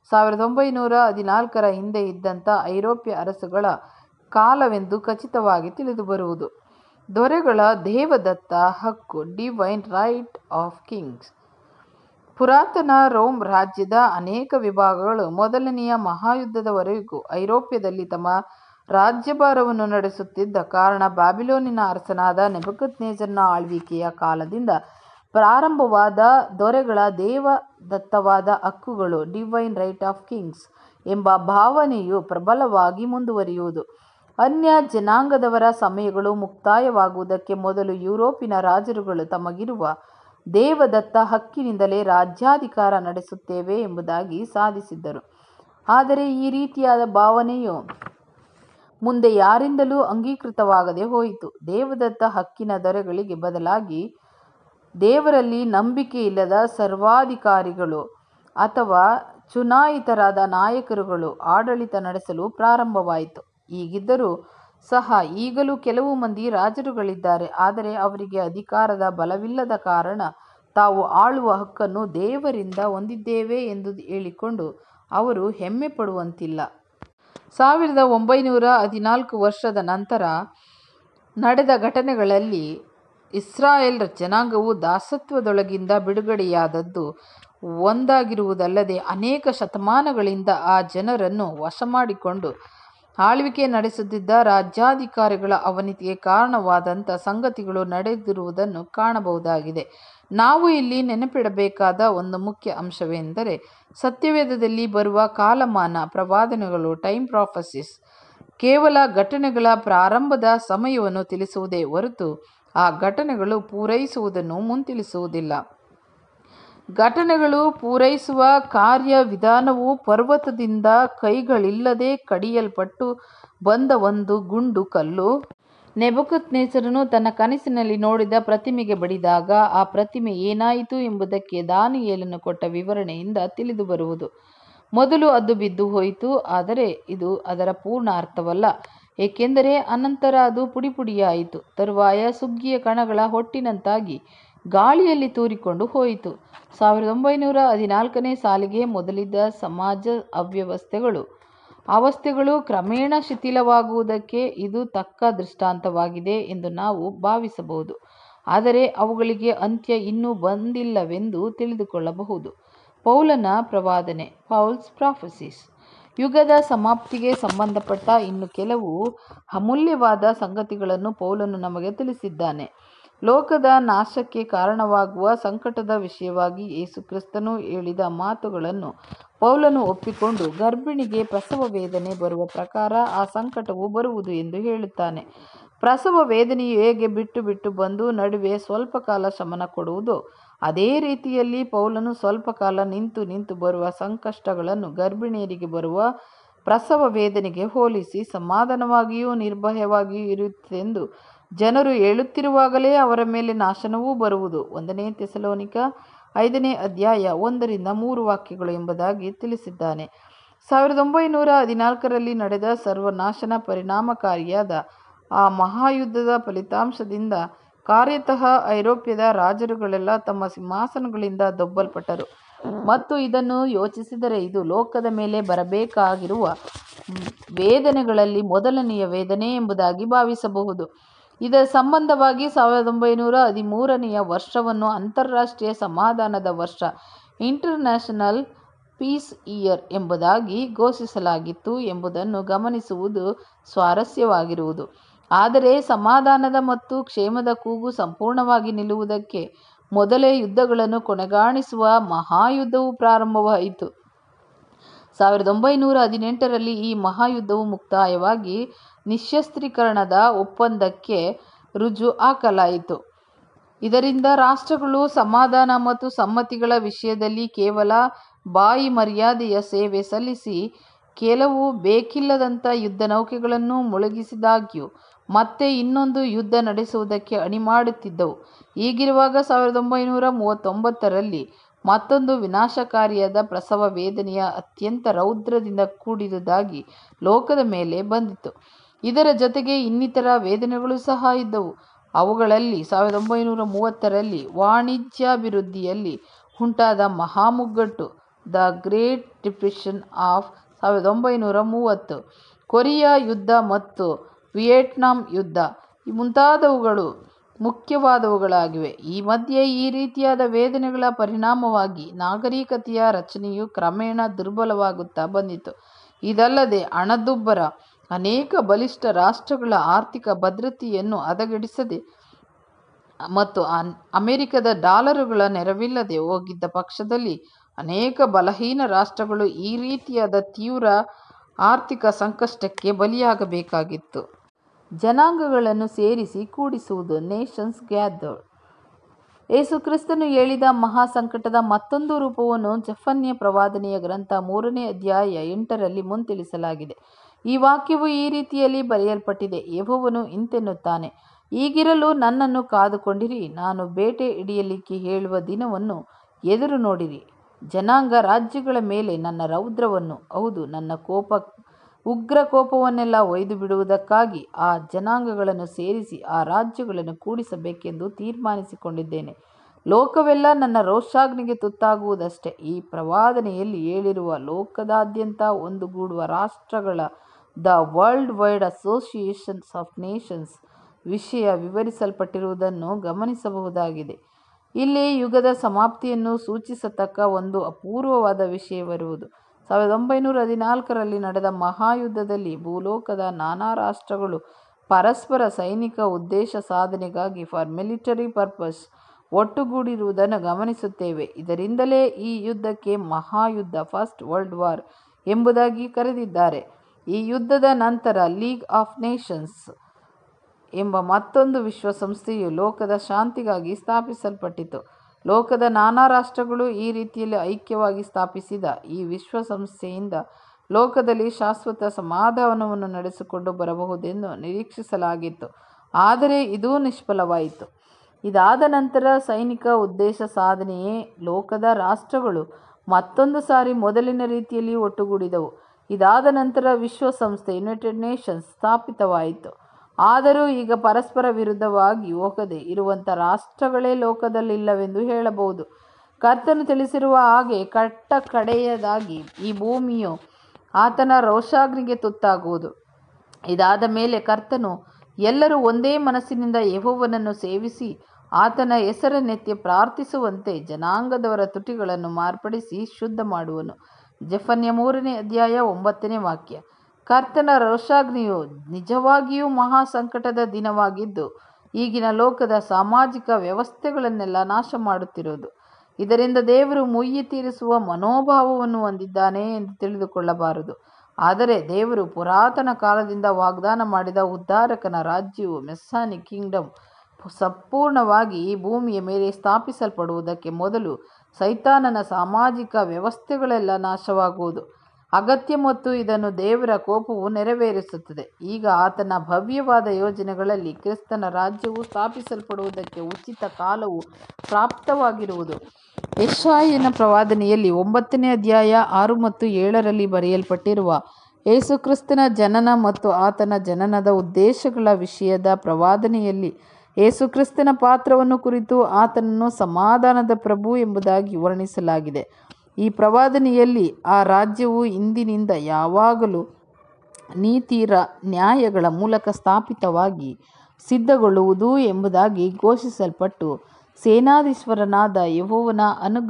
1914 ಹಿಂದೆ ಇದ್ದಂಥ ಐರೋಪ್ಯ ಅರಸುಗಳ ಕಾಲವೆಂದು ಖಚಿತವಾಗಿ ತಿಳಿದುಬರುವುದು. ದೊರೆಗಳ ದೇವದತ್ತ ಹಕ್ಕು, ಡಿವೈನ್ ರೈಟ್ ಆಫ್ ಕಿಂಗ್ಸ್. ಪುರಾತನ ರೋಮ್ ರಾಜ್ಯದ ಅನೇಕ ವಿಭಾಗಗಳು ಮೊದಲನೆಯ ಮಹಾಯುದ್ಧದವರೆಗೂ ಐರೋಪ್ಯದಲ್ಲಿ ತಮ್ಮ ರಾಜ್ಯಭಾರವನ್ನು ನಡೆಸುತ್ತಿದ್ದ ಕಾರಣ ಬ್ಯಾಬಿಲೋನಿನ ಅರಸನಾದ ನೆಬೂಕದ್ನೆಚ್ಚರನ ಆಳ್ವಿಕೆಯ ಕಾಲದಿಂದ ಪ್ರಾರಂಭವಾದ ದೊರೆಗಳ ದೇವದತ್ತವಾದ ಹಕ್ಕುಗಳು, ಡಿವೈನ್ ರೈಟ್ ಆಫ್ ಕಿಂಗ್ಸ್ ಎಂಬ ಭಾವನೆಯು ಪ್ರಬಲವಾಗಿ ಮುಂದುವರಿಯುವುದು. ಅನ್ಯ ಜನಾಂಗದವರ ಸಮಯಗಳು ಮುಕ್ತಾಯವಾಗುವುದಕ್ಕೆ ಮೊದಲು ಯುರೋಪಿನ ರಾಜರುಗಳು ತಮಗಿರುವ ದೇವದತ್ತ ಹಕ್ಕಿನಿಂದಲೇ ರಾಜ್ಯಾಧಿಕಾರ ನಡೆಸುತ್ತೇವೆ ಎಂಬುದಾಗಿ ಸಾಧಿಸಿದ್ದರು. ಆದರೆ ಈ ರೀತಿಯಾದ ಭಾವನೆಯು ಮುಂದೆ ಯಾರಿಂದಲೂ ಅಂಗೀಕೃತವಾಗದೆ ಹೋಯಿತು. ದೇವದತ್ತ ಹಕ್ಕಿನ ದೊರೆಗಳಿಗೆ ಬದಲಾಗಿ ದೇವರಲ್ಲಿ ನಂಬಿಕೆಯಿಲ್ಲದ ಸರ್ವಾಧಿಕಾರಿಗಳು ಅಥವಾ ಚುನಾಯಿತರಾದ ನಾಯಕರುಗಳು ಆಡಳಿತ ನಡೆಸಲು ಪ್ರಾರಂಭವಾಯಿತು. ಹೀಗಿದ್ದರೂ ಸಹ ಈಗಲೂ ಕೆಲವು ಮಂದಿ ರಾಜರುಗಳಿದ್ದಾರೆ. ಆದರೆ ಅವರಿಗೆ ಅಧಿಕಾರದ ಬಲವಿಲ್ಲದ ಕಾರಣ ತಾವು ಆಳುವ ಹಕ್ಕನ್ನು ದೇವರಿಂದ ಹೊಂದಿದ್ದೇವೆ ಎಂದು ಹೇಳಿಕೊಂಡು ಅವರು ಹೆಮ್ಮೆ ಪಡುವಂತಿಲ್ಲ. 1914 ವರ್ಷದ ನಂತರ ನಡೆದ ಘಟನೆಗಳಲ್ಲಿ ಇಸ್ರಾಯೇಲ್ ಜನಾಂಗವು ದಾಸತ್ವದೊಳಗಿಂದ ಬಿಡುಗಡೆಯಾದದ್ದು ಒಂದಾಗಿರುವುದಲ್ಲದೆ ಅನೇಕ ಶತಮಾನಗಳಿಂದ ಆ ಜನರನ್ನು ವಶಮಾಡಿಕೊಂಡು ಆಳ್ವಿಕೆ ನಡೆಸುತ್ತಿದ್ದ ರಾಜ್ಯಾಧಿಕಾರಿಗಳ ಅವನತಿಗೆ ಕಾರಣವಾದಂಥ ಸಂಗತಿಗಳು ನಡೆದಿರುವುದನ್ನು ಕಾಣಬಹುದಾಗಿದೆ. ನಾವು ಇಲ್ಲಿ ನೆನಪಿಡಬೇಕಾದ ಒಂದು ಮುಖ್ಯ ಅಂಶವೆಂದರೆ ಸತ್ಯವೇದದಲ್ಲಿ ಬರುವ ಕಾಲಮಾನ ಪ್ರವಾದನೆಗಳು ಟೈಮ್ ಪ್ರಾಫಸಿಸ್ ಕೇವಲ ಘಟನೆಗಳ ಪ್ರಾರಂಭದ ಸಮಯವನ್ನು ತಿಳಿಸುವುದೇ ಹೊರತು ಆ ಘಟನೆಗಳು ಪೂರೈಸುವುದನ್ನು ಮುಂತಿಳಿಸುವುದಿಲ್ಲ. ಘಟನೆಗಳು ಪೂರೈಸುವ ಕಾರ್ಯವಿಧಾನವು ಪರ್ವತದಿಂದ ಕೈಗಳಿಲ್ಲದೆ ಕಡಿಯಲ್ಪಟ್ಟು ಬಂದ ಒಂದು ಗುಂಡು ಕಲ್ಲು ನೆಬೂಕದ್ನೆಚ್ಚರನು ತನ್ನ ಕನಸಿನಲ್ಲಿ ನೋಡಿದ ಪ್ರತಿಮೆಗೆ ಬಡಿದಾಗ ಆ ಪ್ರತಿಮೆ ಏನಾಯಿತು ಎಂಬುದಕ್ಕೆ ದಾನಿಯೇಲನು ಕೊಟ್ಟ ವಿವರಣೆಯಿಂದ ತಿಳಿದು ಬರುವುದು. ಮೊದಲು ಅದು ಬಿದ್ದು ಹೋಯಿತು, ಆದರೆ ಇದು ಅದರ ಪೂರ್ಣ ಅರ್ಥವಲ್ಲ, ಏಕೆಂದರೆ ಅನಂತರ ಅದು ಪುಡಿಪುಡಿಯಾಯಿತು. ತರುವಾಯ ಸುಗ್ಗಿಯ ಕಣಗಳ ಹೊಟ್ಟಿನಂತಾಗಿ ಗಾಳಿಯಲ್ಲಿ ತೂರಿಕೊಂಡು ಹೋಯಿತು. 1914ನೇ ಸಾಲಿಗೆ ಮೊದಲಿದ್ದ ಸಮಾಜ ಅವಸ್ಥೆಗಳು ಕ್ರಮೇಣ ಶಿಥಿಲವಾಗುವುದಕ್ಕೆ ಇದು ತಕ್ಕ ದೃಷ್ಟಾಂತವಾಗಿದೆ ಎಂದು ನಾವು ಭಾವಿಸಬಹುದು. ಆದರೆ ಅವುಗಳಿಗೆ ಅಂತ್ಯ ಇನ್ನೂ ಬಂದಿಲ್ಲವೆಂದು ತಿಳಿದುಕೊಳ್ಳಬಹುದು. ಪೌಲನ ಪ್ರವಾದನೆ ಪೌಲ್ಸ್ ಪ್ರಾಫಸಿಸ್ ಯುಗದ ಸಮಾಪ್ತಿಗೆ ಸಂಬಂಧಪಟ್ಟ ಇನ್ನು ಕೆಲವು ಅಮೂಲ್ಯವಾದ ಸಂಗತಿಗಳನ್ನು ಪೌಲನು ನಮಗೆ ತಿಳಿಸಿದ್ದಾನೆ. ಲೋಕದ ನಾಶಕ್ಕೆ ಕಾರಣವಾಗುವ ಸಂಕಟದ ವಿಷಯವಾಗಿ ಯೇಸು ಕ್ರಿಸ್ತನು ಹೇಳಿದ ಮಾತುಗಳನ್ನು ಪೌಲನು ಒಪ್ಪಿಕೊಂಡು ಗರ್ಭಿಣಿಗೆ ಪ್ರಸವ ವೇದನೆ ಬರುವ ಪ್ರಕಾರ ಆ ಸಂಕಟವು ಬರುವುದು ಎಂದು ಹೇಳುತ್ತಾನೆ. ಪ್ರಸವ ವೇದನೆಯು ಹೇಗೆ ಬಿಟ್ಟು ಬಂದು ನಡುವೆ ಸ್ವಲ್ಪ ಕಾಲ ಶಮನ ಕೊಡುವುದೋ ಅದೇ ರೀತಿಯಲ್ಲಿ ಪೌಲನು ಸ್ವಲ್ಪ ಕಾಲ ನಿಂತು ಬರುವ ಸಂಕಷ್ಟಗಳನ್ನು ಗರ್ಭಿಣಿಯರಿಗೆ ಬರುವ ಪ್ರಸವ ವೇದನೆಗೆ ಹೋಲಿಸಿ ಸಮಾಧಾನವಾಗಿಯೂ ನಿರ್ಭಯವಾಗಿಯೂ ಇರುತ್ತದೆಂದು ಜನರು ಹೇಳುತ್ತಿರುವಾಗಲೇ ಅವರ ಮೇಲೆ ನಾಶನವೂ ಬರುವುದು. 1ನೇ ಥೆಸಲೋನಿಕ 5ನೇ ಅಧ್ಯಾಯ 1-3 ವಾಕ್ಯಗಳು ಎಂಬುದಾಗಿ ತಿಳಿಸಿದ್ದಾನೆ. 1914ರಲ್ಲಿ ನಡೆದ ಸರ್ವನಾಶನ ಪರಿಣಾಮಕಾರಿಯಾದ ಆ ಮಹಾಯುದ್ಧದ ಫಲಿತಾಂಶದಿಂದ ಕಾರ್ಯತಃ ಐರೋಪ್ಯದ ರಾಜರುಗಳೆಲ್ಲ ತಮ್ಮ ಸಿಂಹಾಸನಗಳಿಂದ ದೊಬ್ಬಲ್ಪಟ್ಟರು. ಮತ್ತು ಇದನ್ನು ಯೋಚಿಸಿದರೆ ಇದು ಲೋಕದ ಮೇಲೆ ಬರಬೇಕಾಗಿರುವ ವೇದನೆಗಳಲ್ಲಿ ಮೊದಲನೆಯ ವೇದನೆ ಎಂಬುದಾಗಿ ಭಾವಿಸಬಹುದು. ಇದರ ಸಂಬಂಧವಾಗಿ 1913ನೆಯ ವರ್ಷವನ್ನು ಅಂತಾರಾಷ್ಟ್ರೀಯ ಸಮಾಧಾನದ ವರ್ಷ ಇಂಟರ್ನ್ಯಾಷನಲ್ ಪೀಸ್ ಇಯರ್ ಎಂಬುದಾಗಿ ಘೋಷಿಸಲಾಗಿತ್ತು ಎಂಬುದನ್ನು ಗಮನಿಸುವುದು ಸ್ವಾರಸ್ಯವಾಗಿರುವುದು. ಆದರೆ ಸಮಾಧಾನದ ಮತ್ತು ಕ್ಷೇಮದ ಕೂಗು ಸಂಪೂರ್ಣವಾಗಿ ನಿಲ್ಲುವುದಕ್ಕೆ ಮೊದಲೇ ಯುದ್ಧಗಳನ್ನು ಕೊನೆಗಾಣಿಸುವ ಮಹಾಯುದ್ಧವು ಪ್ರಾರಂಭವಾಯಿತು. 1918ರಲ್ಲಿ ಈ ಮಹಾಯುದ್ಧವು ಮುಕ್ತಾಯವಾಗಿ ನಿಶ್ಯಸ್ತ್ರೀಕರಣದ ಒಪ್ಪಂದಕ್ಕೆ ರುಜು ಹಾಕಲಾಯಿತು. ಇದರಿಂದ ರಾಷ್ಟ್ರಗಳು ಸಮಾಧಾನ ಮತ್ತು ಸಮ್ಮತಿಗಳ ವಿಷಯದಲ್ಲಿ ಕೇವಲ ಬಾಯಿ ಮರ್ಯಾದೆಯ ಸೇವೆ ಸಲ್ಲಿಸಿ ಕೆಲವು ಬೇಕಿಲ್ಲದಂಥ ಯುದ್ಧ ನೌಕೆಗಳನ್ನು ಮುಳುಗಿಸಿದಾಗ್ಯೂ ಮತ್ತೆ ಇನ್ನೊಂದು ಯುದ್ಧ ನಡೆಸುವುದಕ್ಕೆ ಅಣಿಮಾಡುತ್ತಿದ್ದವು. ಹೀಗಿರುವಾಗ 1939ರಲ್ಲಿ ಮತ್ತೊಂದು ವಿನಾಶಕಾರಿಯಾದ ಪ್ರಸವ ವೇದನೆಯ ಅತ್ಯಂತ ರೌದ್ರದಿಂದ ಕೂಡಿದುದಾಗಿ ಲೋಕದ ಮೇಲೆ ಬಂದಿತು. ಇದರ ಜೊತೆಗೆ ಇನ್ನಿತರ ವೇದನೆಗಳು ಸಹ ಇದ್ದವು. ಅವುಗಳಲ್ಲಿ 1930ರಲ್ಲಿ ವಾಣಿಜ್ಯಾಭಿವೃದ್ಧಿಯಲ್ಲಿ ಉಂಟಾದ ಮಹಾಮುಗ್ಗಟ್ಟು the great depression of 1930, Korea ಯುದ್ಧ ಮತ್ತು ವಿಯೆಟ್ನಾಂ ಯುದ್ಧ ಮುಂತಾದವುಗಳು ಮುಖ್ಯವಾದವುಗಳಾಗಿವೆ. ಈ ಮಧ್ಯೆ ಈ ರೀತಿಯಾದ ವೇದನೆಗಳ ಪರಿಣಾಮವಾಗಿ ನಾಗರಿಕತೆಯ ರಚನೆಯು ಕ್ರಮೇಣ ದುರ್ಬಲವಾಗುತ್ತಾ ಬಂದಿತು. ಇದಲ್ಲದೆ ಹಣದುಬ್ಬರ ಅನೇಕ ಬಲಿಷ್ಠ ರಾಷ್ಟ್ರಗಳ ಆರ್ಥಿಕ ಭದ್ರತೆಯನ್ನು ಹದಗೆಡಿಸಿದೆ ಮತ್ತು ಅಮೆರಿಕದ ಡಾಲರುಗಳ ನೆರವಿಲ್ಲದೆ ಹೋಗಿದ್ದ ಪಕ್ಷದಲ್ಲಿ ಅನೇಕ ಬಲಹೀನ ರಾಷ್ಟ್ರಗಳು ಈ ರೀತಿಯಾದ ತೀವ್ರ ಆರ್ಥಿಕ ಸಂಕಷ್ಟಕ್ಕೆ ಬಲಿಯಾಗಬೇಕಾಗಿತ್ತು. ಜನಾಂಗಗಳನ್ನು ಸೇರಿಸಿ ಕೂಡಿಸುವುದು ನೇಷನ್ಸ್ ಗ್ಯಾದರ್ಡ್. ಯೇಸು ಕ್ರಿಸ್ತನು ಹೇಳಿದ ಮಹಾ ಸಂಕಟದ ಮತ್ತೊಂದು ರೂಪವನ್ನು ಜೆಫನ್ಯ ಪ್ರವಾದನೆಯ ಗ್ರಂಥ 3ನೇ ಅಧ್ಯಾಯ 8ರಲ್ಲಿ ಮುಂತಿಳಿಸಲಾಗಿದೆ. ಈ ವಾಕ್ಯವು ಈ ರೀತಿಯಲ್ಲಿ ಬರೆಯಲ್ಪಟ್ಟಿದೆ. ಯೆಹೋವನು ಇಂತೆನ್ನುತ್ತಾನೆ, ಹೀಗಿರಲು ನನ್ನನ್ನು ಕಾದುಕೊಂಡಿರಿ, ನಾನು ಬೇಟೆ ಹಿಡಿಯಲಿಕ್ಕೆ ಹೇಳುವ ದಿನವನ್ನು ಎದುರು ನೋಡಿರಿ. ಜನಾಂಗ ರಾಜ್ಯಗಳ ಮೇಲೆ ನನ್ನ ರೌದ್ರವನ್ನು, ಹೌದು ನನ್ನ ಉಗ್ರ ಕೋಪವನ್ನೆಲ್ಲ ಒಯ್ದು ಬಿಡುವುದಕ್ಕಾಗಿ ಆ ಜನಾಂಗಗಳನ್ನು ಸೇರಿಸಿ ಆ ರಾಜ್ಯಗಳನ್ನು ಕೂಡಿಸಬೇಕೆಂದು ತೀರ್ಮಾನಿಸಿಕೊಂಡಿದ್ದೇನೆ. ಲೋಕವೆಲ್ಲ ನನ್ನ ರೋಷಾಗ್ನಿಗೆ ತುತ್ತಾಗುವುದಷ್ಟೇ. ಈ ಪ್ರವಾದನೆಯಲ್ಲಿ ಹೇಳಿರುವ ಲೋಕದಾದ್ಯಂತ ಒಂದುಗೂಡುವ ರಾಷ್ಟ್ರಗಳ the world wide associations of nations ವಿಷಯ ವಿವರಿಸಲ್ಪಟ್ಟಿರುವುದನ್ನು ಗಮನಿಸಬಹುದಾಗಿದೆ. ಇಲ್ಲಿ ಯುಗದ ಸಮಾಪ್ತಿಯನ್ನು ಸೂಚಿಸತಕ್ಕ ಒಂದು ಅಪೂರ್ವವಾದ ವಿಷಯವಿರುವುದು. 1914ರಲ್ಲಿ ನಡೆದ ಮಹಾಯುದ್ಧದಲ್ಲಿ ಭೂಲೋಕದ ನಾನಾ ರಾಷ್ಟ್ರಗಳು ಪರಸ್ಪರ ಸೈನಿಕ ಉದ್ದೇಶ ಸಾಧನೆಗಾಗಿ ಫಾರ್ ಮಿಲಿಟರಿ ಪರ್ಪಸ್ ಒಟ್ಟುಗೂಡಿರುವುದನ್ನು ಗಮನಿಸುತ್ತೇವೆ. ಇದರಿಂದಲೇ ಈ ಯುದ್ಧಕ್ಕೆ ಮಹಾಯುದ್ಧ ಫಸ್ಟ್ ವರ್ಲ್ಡ್ ವಾರ್ ಎಂಬುದಾಗಿ ಕರೆದಿದ್ದಾರೆ. ಈ ಯುದ್ಧದ ನಂತರ ಲೀಗ್ ಆಫ್ ನೇಷನ್ಸ್ ಎಂಬ ಮತ್ತೊಂದು ವಿಶ್ವಸಂಸ್ಥೆಯು ಲೋಕದ ಶಾಂತಿಗಾಗಿ ಸ್ಥಾಪಿಸಲ್ಪಟ್ಟಿತು. ಲೋಕದ ನಾನಾ ರಾಷ್ಟ್ರಗಳು ಈ ರೀತಿಯಲ್ಲಿ ಐಕ್ಯವಾಗಿ ಸ್ಥಾಪಿಸಿದ ಈ ವಿಶ್ವಸಂಸ್ಥೆಯಿಂದ ಲೋಕದಲ್ಲಿ ಶಾಶ್ವತ ಸಮಾಧಾನವನ್ನು ನಡೆಸಿಕೊಂಡು ಬರಬಹುದೆಂದು ನಿರೀಕ್ಷಿಸಲಾಗಿತ್ತು. ಆದರೆ ಇದು ನಿಷ್ಫಲವಾಯಿತು. ಇದಾದ ನಂತರ ಸೈನಿಕ ಉದ್ದೇಶ ಸಾಧನೆಯೇ ಲೋಕದ ರಾಷ್ಟ್ರಗಳು ಮತ್ತೊಂದು ಸಾರಿ ಮೊದಲಿನ ರೀತಿಯಲ್ಲಿ ಒಟ್ಟುಗೂಡಿದವು. ಇದಾದ ನಂತರ ವಿಶ್ವಸಂಸ್ಥೆ ಯುನೈಟೆಡ್ ನೇಷನ್ಸ್ ಸ್ಥಾಪಿತವಾಯಿತು. ಆದರೂ ಈಗ ಪರಸ್ಪರ ವಿರುದ್ಧವಾಗಿ ಹೋಗದೆ ಇರುವಂಥ ರಾಷ್ಟ್ರಗಳೇ ಲೋಕದಲ್ಲಿಲ್ಲವೆಂದು ಹೇಳಬಹುದು. ಕರ್ತನು ತಿಳಿಸಿರುವ ಹಾಗೆ ಕಡೆಯದಾಗಿ ಈ ಭೂಮಿಯು ಆತನ ರೋಷಾಗ್ನಿಗೆ ತುತ್ತಾಗುವುದು. ಇದಾದ ಮೇಲೆ ಕರ್ತನು ಎಲ್ಲರೂ ಒಂದೇ ಮನಸ್ಸಿನಿಂದ ಯೆಹೋವನನ್ನು ಸೇವಿಸಿ ಆತನ ಹೆಸರನ್ನೆತ್ತಿ ಪ್ರಾರ್ಥಿಸುವಂತೆ ಜನಾಂಗದವರ ತುಟಿಗಳನ್ನು ಮಾರ್ಪಡಿಸಿ ಶುದ್ಧ ಮಾಡುವನು. ಜೆಫನ್ಯ 3ನೇ ಅಧ್ಯಾಯ 9ನೇ ವಾಕ್ಯ. ಕರ್ತನ ರೋಷಾಗ್ನಿಯು ನಿಜವಾಗಿಯೂ ಮಹಾ ಸಂಕಟದ ದಿನವಾಗಿದ್ದು ಈಗಿನ ಲೋಕದ ಸಾಮಾಜಿಕ ವ್ಯವಸ್ಥೆಗಳನ್ನೆಲ್ಲ ನಾಶ ಮಾಡುತ್ತಿರುವುದು. ಇದರಿಂದ ದೇವರು ಮುಯ್ಯಿ ತೀರಿಸುವ ಮನೋಭಾವವನ್ನು ಹೊಂದಿದ್ದಾನೆ ಎಂದು ತಿಳಿದುಕೊಳ್ಳಬಾರದು. ಆದರೆ ದೇವರು ಪುರಾತನ ಕಾಲದಿಂದ ವಾಗ್ದಾನ ಮಾಡಿದ ಉದ್ಧಾರಕನ ರಾಜ್ಯವು ಮೆಸ್ಸಾನಿಕ್ ಕಿಂಗ್ಡಮ್ ಸಂಪೂರ್ಣವಾಗಿ ಈ ಭೂಮಿಯ ಮೇಲೆ ಸ್ಥಾಪಿಸಲ್ಪಡುವುದಕ್ಕೆ ಮೊದಲು ಸೈತಾನನ ಸಾಮಾಜಿಕ ವ್ಯವಸ್ಥೆಗಳೆಲ್ಲ ನಾಶವಾಗುವುದು ಅಗತ್ಯ ಮತ್ತು ಇದನ್ನು ದೇವರ ಕೋಪವು ನೆರವೇರಿಸುತ್ತದೆ. ಈಗ ಆತನ ಭವ್ಯವಾದ ಯೋಜನೆಗಳಲ್ಲಿ ಕ್ರಿಸ್ತನ ರಾಜ್ಯವು ಸ್ಥಾಪಿಸಲ್ಪಡುವುದಕ್ಕೆ ಉಚಿತ ಕಾಲವು ಪ್ರಾಪ್ತವಾಗಿರುವುದು. ಯೆಶಾಯನ ಪ್ರವಾದನೆಯಲ್ಲಿ 9ನೇ ಅಧ್ಯಾಯ 6 ಮತ್ತು 7ರಲ್ಲಿ ಬರೆಯಲ್ಪಟ್ಟಿರುವ ಯೇಸುಕ್ರಿಸ್ತನ ಜನನ ಮತ್ತು ಆತನ ಜನನದ ಉದ್ದೇಶಗಳ ವಿಷಯದ ಪ್ರವಾದನೆಯಲ್ಲಿ ಯೇಸುಕ್ರಿಸ್ತನ ಪಾತ್ರವನ್ನು ಕುರಿತು ಆತನನ್ನು ಸಮಾಧಾನದ ಪ್ರಭು ಎಂಬುದಾಗಿ ವರ್ಣಿಸಲಾಗಿದೆ. ಈ ಪ್ರವಾದನೆಯಲ್ಲಿ ಆ ರಾಜ್ಯವು ಇಂದಿನಿಂದ ಯಾವಾಗಲೂ ನೀತಿ ನ್ಯಾಯಗಳ ಮೂಲಕ ಸ್ಥಾಪಿತವಾಗಿ ಸಿದ್ಧಗೊಳ್ಳುವುದು ಎಂಬುದಾಗಿ ಘೋಷಿಸಲ್ಪಟ್ಟು ಸೇನಾಧೀಶ್ವರನಾದ ಯೆಹೋವನ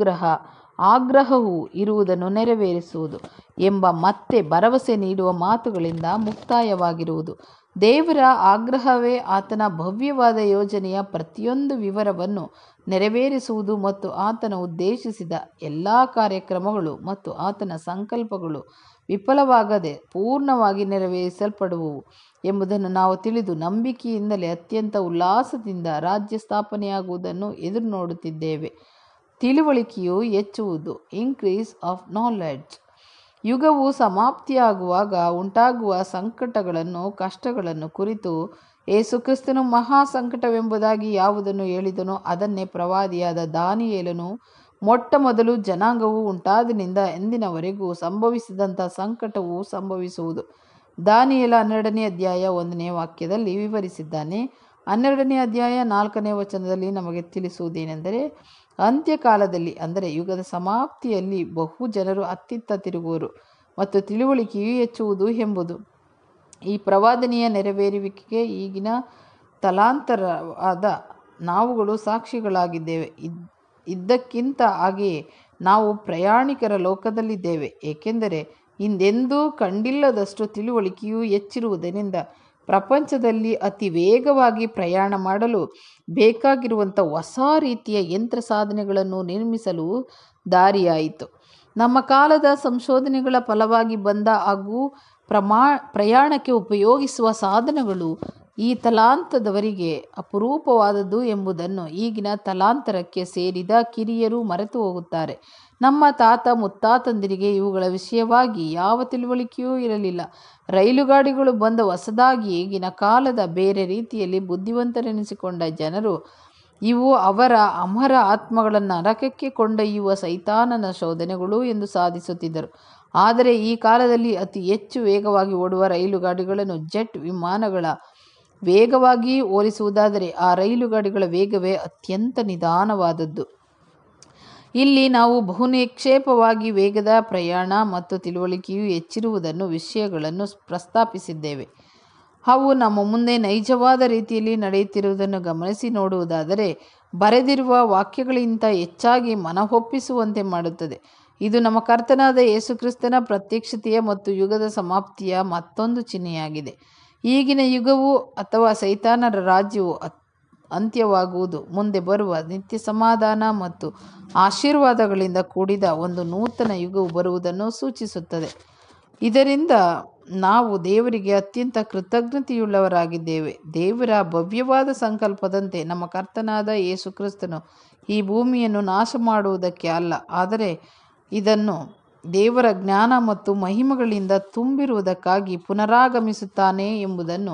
ಆಗ್ರಹವು ಇರುವುದನ್ನು ನೆರವೇರಿಸುವುದು ಎಂಬ ಮತ್ತೆ ಭರವಸೆ ನೀಡುವ ಮಾತುಗಳಿಂದ ಮುಕ್ತಾಯವಾಗಿರುವುದು. ದೇವರ ಆಗ್ರಹವೇ ಆತನ ಭವ್ಯವಾದ ಯೋಜನೆಯ ಪ್ರತಿಯೊಂದು ವಿವರವನ್ನು ನೆರವೇರಿಸುವುದು ಮತ್ತು ಆತನ ಉದ್ದೇಶಿಸಿದ ಎಲ್ಲ ಕಾರ್ಯಕ್ರಮಗಳು ಮತ್ತು ಆತನ ಸಂಕಲ್ಪಗಳು ವಿಫಲವಾಗದೆ ಪೂರ್ಣವಾಗಿ ನೆರವೇರಿಸಲ್ಪಡುವವು ಎಂಬುದನ್ನು ನಾವು ತಿಳಿದು ನಂಬಿಕೆಯಿಂದಲೇ ಅತ್ಯಂತ ಉಲ್ಲಾಸದಿಂದ ರಾಜ್ಯ ಸ್ಥಾಪನೆಯಾಗುವುದನ್ನು ಎದುರು ನೋಡುತ್ತಿದ್ದೇವೆ. ತಿಳುವಳಿಕೆಯು ಹೆಚ್ಚುವುದು, ಇನ್ಕ್ರೀಸ್ ಆಫ್ ನಾಲೆಡ್ಜ್. ಯುಗವು ಸಮಾಪ್ತಿಯಾಗುವಾಗ ಉಂಟಾಗುವ ಸಂಕಟಗಳನ್ನು ಕಷ್ಟಗಳನ್ನು ಕುರಿತು ಯೇಸುಕ್ರಿಸ್ತನು ಮಹಾ ಸಂಕಟವೆಂಬುದಾಗಿ ಯಾವುದನ್ನು ಹೇಳಿದನೋ ಅದನ್ನೇ ಪ್ರವಾದಿಯಾದ ದಾನಿಯೇಲನು ಮೊಟ್ಟ ಮೊದಲು ಜನಾಂಗವು ಉಂಟಾದಿನಿಂದ ಎಂದಿನವರೆಗೂ ಸಂಭವಿಸಿದಂಥ ಸಂಕಟವು ಸಂಭವಿಸುವುದು ದಾನಿಯೇಲ 12ನೇ ಅಧ್ಯಾಯ 1ನೇ ವಾಕ್ಯದಲ್ಲಿ ವಿವರಿಸಿದ್ದಾನೆ. 12ನೇ ಅಧ್ಯಾಯ 4ನೇ ವಚನದಲ್ಲಿ ನಮಗೆ ತಿಳಿಸುವುದೇನೆಂದರೆ, ಅಂತ್ಯಕಾಲದಲ್ಲಿ ಅಂದರೆ ಯುಗದ ಸಮಾಪ್ತಿಯಲ್ಲಿ ಬಹು ಜನರು ಅತ್ತಿತ್ತ ತಿರುಗುವರು ಮತ್ತು ತಿಳುವಳಿಕೆಯು ಹೆಚ್ಚುವುದು ಎಂಬುದು. ಈ ಪ್ರವಾದನೆಯ ನೆರವೇರುವಿಕೆಗೆ ಈಗಿನ ತಲಾಂತರವಾದ ನಾವುಗಳು ಸಾಕ್ಷಿಗಳಾಗಿದ್ದೇವೆ. ಇದ್ದಕ್ಕಿಂತ ಹಾಗೆಯೇ ನಾವು ಪ್ರಯಾಣಿಕರ ಲೋಕದಲ್ಲಿದ್ದೇವೆ, ಏಕೆಂದರೆ ಹಿಂದೆಂದೂ ಕಂಡಿಲ್ಲದಷ್ಟು ತಿಳುವಳಿಕೆಯು ಹೆಚ್ಚಿರುವುದರಿಂದ ಪ್ರಪಂಚದಲ್ಲಿ ಅತಿ ವೇಗವಾಗಿ ಪ್ರಯಾಣ ಮಾಡಲು ಬೇಕಾಗಿರುವಂಥ ಹೊಸ ರೀತಿಯ ಯಂತ್ರ ಸಾಧನೆಗಳನ್ನು ನಿರ್ಮಿಸಲು ದಾರಿಯಾಯಿತು. ನಮ್ಮ ಕಾಲದ ಸಂಶೋಧನೆಗಳ ಫಲವಾಗಿ ಬಂದ ಹಾಗೂ ಪ್ರಯಾಣಕ್ಕೆ ಉಪಯೋಗಿಸುವ ಸಾಧನಗಳು ಈ ತಲಾಂತದವರಿಗೆ ಅಪರೂಪವಾದದ್ದು ಎಂಬುದನ್ನು ಈಗಿನ ತಲಾಂತರಕ್ಕೆ ಸೇರಿದ ಕಿರಿಯರು ಮರೆತು ಹೋಗುತ್ತಾರೆ. ನಮ್ಮ ತಾತ ಮುತ್ತಾತಂದಿರಿಗೆ ಇವುಗಳ ವಿಷಯವಾಗಿ ಯಾವ ತಿಳುವಳಿಕೆಯೂ ಇರಲಿಲ್ಲ. ರೈಲುಗಾಡಿಗಳು ಬಂದ ಹೊಸದಾಗಿ ಈಗಿನ ಕಾಲದ ಬೇರೆ ರೀತಿಯಲ್ಲಿ ಬುದ್ಧಿವಂತರೆನಿಸಿಕೊಂಡ ಜನರು ಇವು ಅವರ ಅಮರ ಆತ್ಮಗಳನ್ನು ನರಕಕ್ಕೆ ಕೊಂಡೊಯ್ಯುವ ಸೈತಾನನ ಶೋಧನೆಗಳು ಎಂದು ಸಾಧಿಸುತ್ತಿದ್ದರು. ಆದರೆ ಈ ಕಾಲದಲ್ಲಿ ಅತಿ ಹೆಚ್ಚು ವೇಗವಾಗಿ ಓಡುವ ರೈಲುಗಾಡಿಗಳನ್ನು ಜೆಟ್ ವಿಮಾನಗಳ ವೇಗವಾಗಿ ಹೋಲಿಸುವುದಾದರೆ ಆ ರೈಲುಗಾಡಿಗಳ ವೇಗವೇ ಅತ್ಯಂತ ನಿಧಾನವಾದದ್ದು. ಇಲ್ಲಿ ನಾವು ಬಹುನಿಕ್ಷೇಪವಾಗಿ ವೇಗದ ಪ್ರಯಾಣ ಮತ್ತು ತಿಳುವಳಿಕೆಯು ಹೆಚ್ಚಿರುವುದನ್ನು ವಿಷಯಗಳನ್ನು ಪ್ರಸ್ತಾಪಿಸಿದ್ದೇವೆ. ಅವು ನಮ್ಮ ಮುಂದೆ ನೈಜವಾದ ರೀತಿಯಲ್ಲಿ ನಡೆಯುತ್ತಿರುವುದನ್ನು ಗಮನಿಸಿ ನೋಡುವುದಾದರೆ ಬರೆದಿರುವ ವಾಕ್ಯಗಳಿಗಿಂತ ಹೆಚ್ಚಾಗಿ ಮನವೊಪ್ಪಿಸುವಂತೆ ಮಾಡುತ್ತದೆ. ಇದು ನಮ್ಮ ಕರ್ತನಾದ ಯೇಸುಕ್ರಿಸ್ತನ ಪ್ರತ್ಯಕ್ಷತೆಯ ಮತ್ತು ಯುಗದ ಸಮಾಪ್ತಿಯ ಮತ್ತೊಂದು ಚಿಹ್ನೆಯಾಗಿದೆ. ಈಗಿನ ಯುಗವು ಅಥವಾ ಸೈತಾನರ ರಾಜ್ಯವು ಅಂತ್ಯವಾಗುವುದು, ಮುಂದೆ ಬರುವ ನಿತ್ಯ ಸಮಾಧಾನ ಮತ್ತು ಆಶೀರ್ವಾದಗಳಿಂದ ಕೂಡಿದ ಒಂದು ನೂತನ ಯುಗವು ಬರುವುದನ್ನು ಸೂಚಿಸುತ್ತದೆ. ಇದರಿಂದ ನಾವು ದೇವರಿಗೆ ಅತ್ಯಂತ ಕೃತಜ್ಞತೆಯುಳ್ಳವರಾಗಿದ್ದೇವೆ. ದೇವರ ಭವ್ಯವಾದ ಸಂಕಲ್ಪದಂತೆ ನಮ್ಮ ಕರ್ತನಾದ ಯೇಸು ಕ್ರಿಸ್ತನು ಈ ಭೂಮಿಯನ್ನು ನಾಶ ಮಾಡುವುದಕ್ಕೆ ಅಲ್ಲ, ಆದರೆ ಇದನ್ನು ದೇವರ ಜ್ಞಾನ ಮತ್ತು ಮಹಿಮೆಗಳಿಂದ ತುಂಬಿರುವುದಕ್ಕಾಗಿ ಪುನರಾಗಮಿಸುತ್ತಾನೆ ಎಂಬುದನ್ನು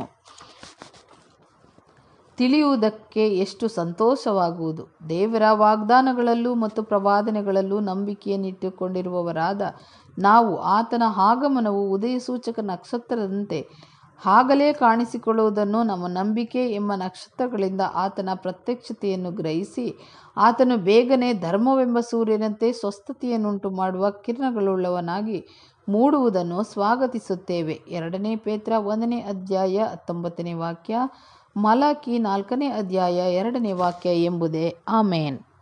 ತಿಳಿಯುವುದಕ್ಕೆ ಎಷ್ಟು ಸಂತೋಷವಾಗುವುದು. ದೇವರ ವಾಗ್ದಾನಗಳಲ್ಲೂ ಮತ್ತು ಪ್ರವಾದನೆಗಳಲ್ಲೂ ನಂಬಿಕೆಯನ್ನಿಟ್ಟುಕೊಂಡಿರುವವರಾದ ನಾವು ಆತನ ಆಗಮನವು ಉದಯ ಸೂಚಕ ನಕ್ಷತ್ರದಂತೆ ಆಗಲೇ ಕಾಣಿಸಿಕೊಳ್ಳುವುದನ್ನು ನಮ್ಮ ನಂಬಿಕೆ ಎಂಬ ನಕ್ಷತ್ರಗಳಿಂದ ಆತನ ಪ್ರತ್ಯಕ್ಷತೆಯನ್ನು ಗ್ರಹಿಸಿ ಆತನು ಬೇಗನೆ ಧರ್ಮವೆಂಬ ಸೂರ್ಯನಂತೆ ಸ್ವಸ್ಥತೆಯನ್ನುಂಟು ಮಾಡುವ ಕಿರಣಗಳುಳ್ಳವನಾಗಿ ಮೂಡುವುದನ್ನು ಸ್ವಾಗತಿಸುತ್ತೇವೆ. 2 ಪೇತ್ರ 1 ಅಧ್ಯಾಯ 19 ವಾಕ್ಯ, ಮಲಾಕಿ 4 ಅಧ್ಯಾಯ 2 ವಾಕ್ಯ ಎಂಬುದೇ. ಆಮೇನ್.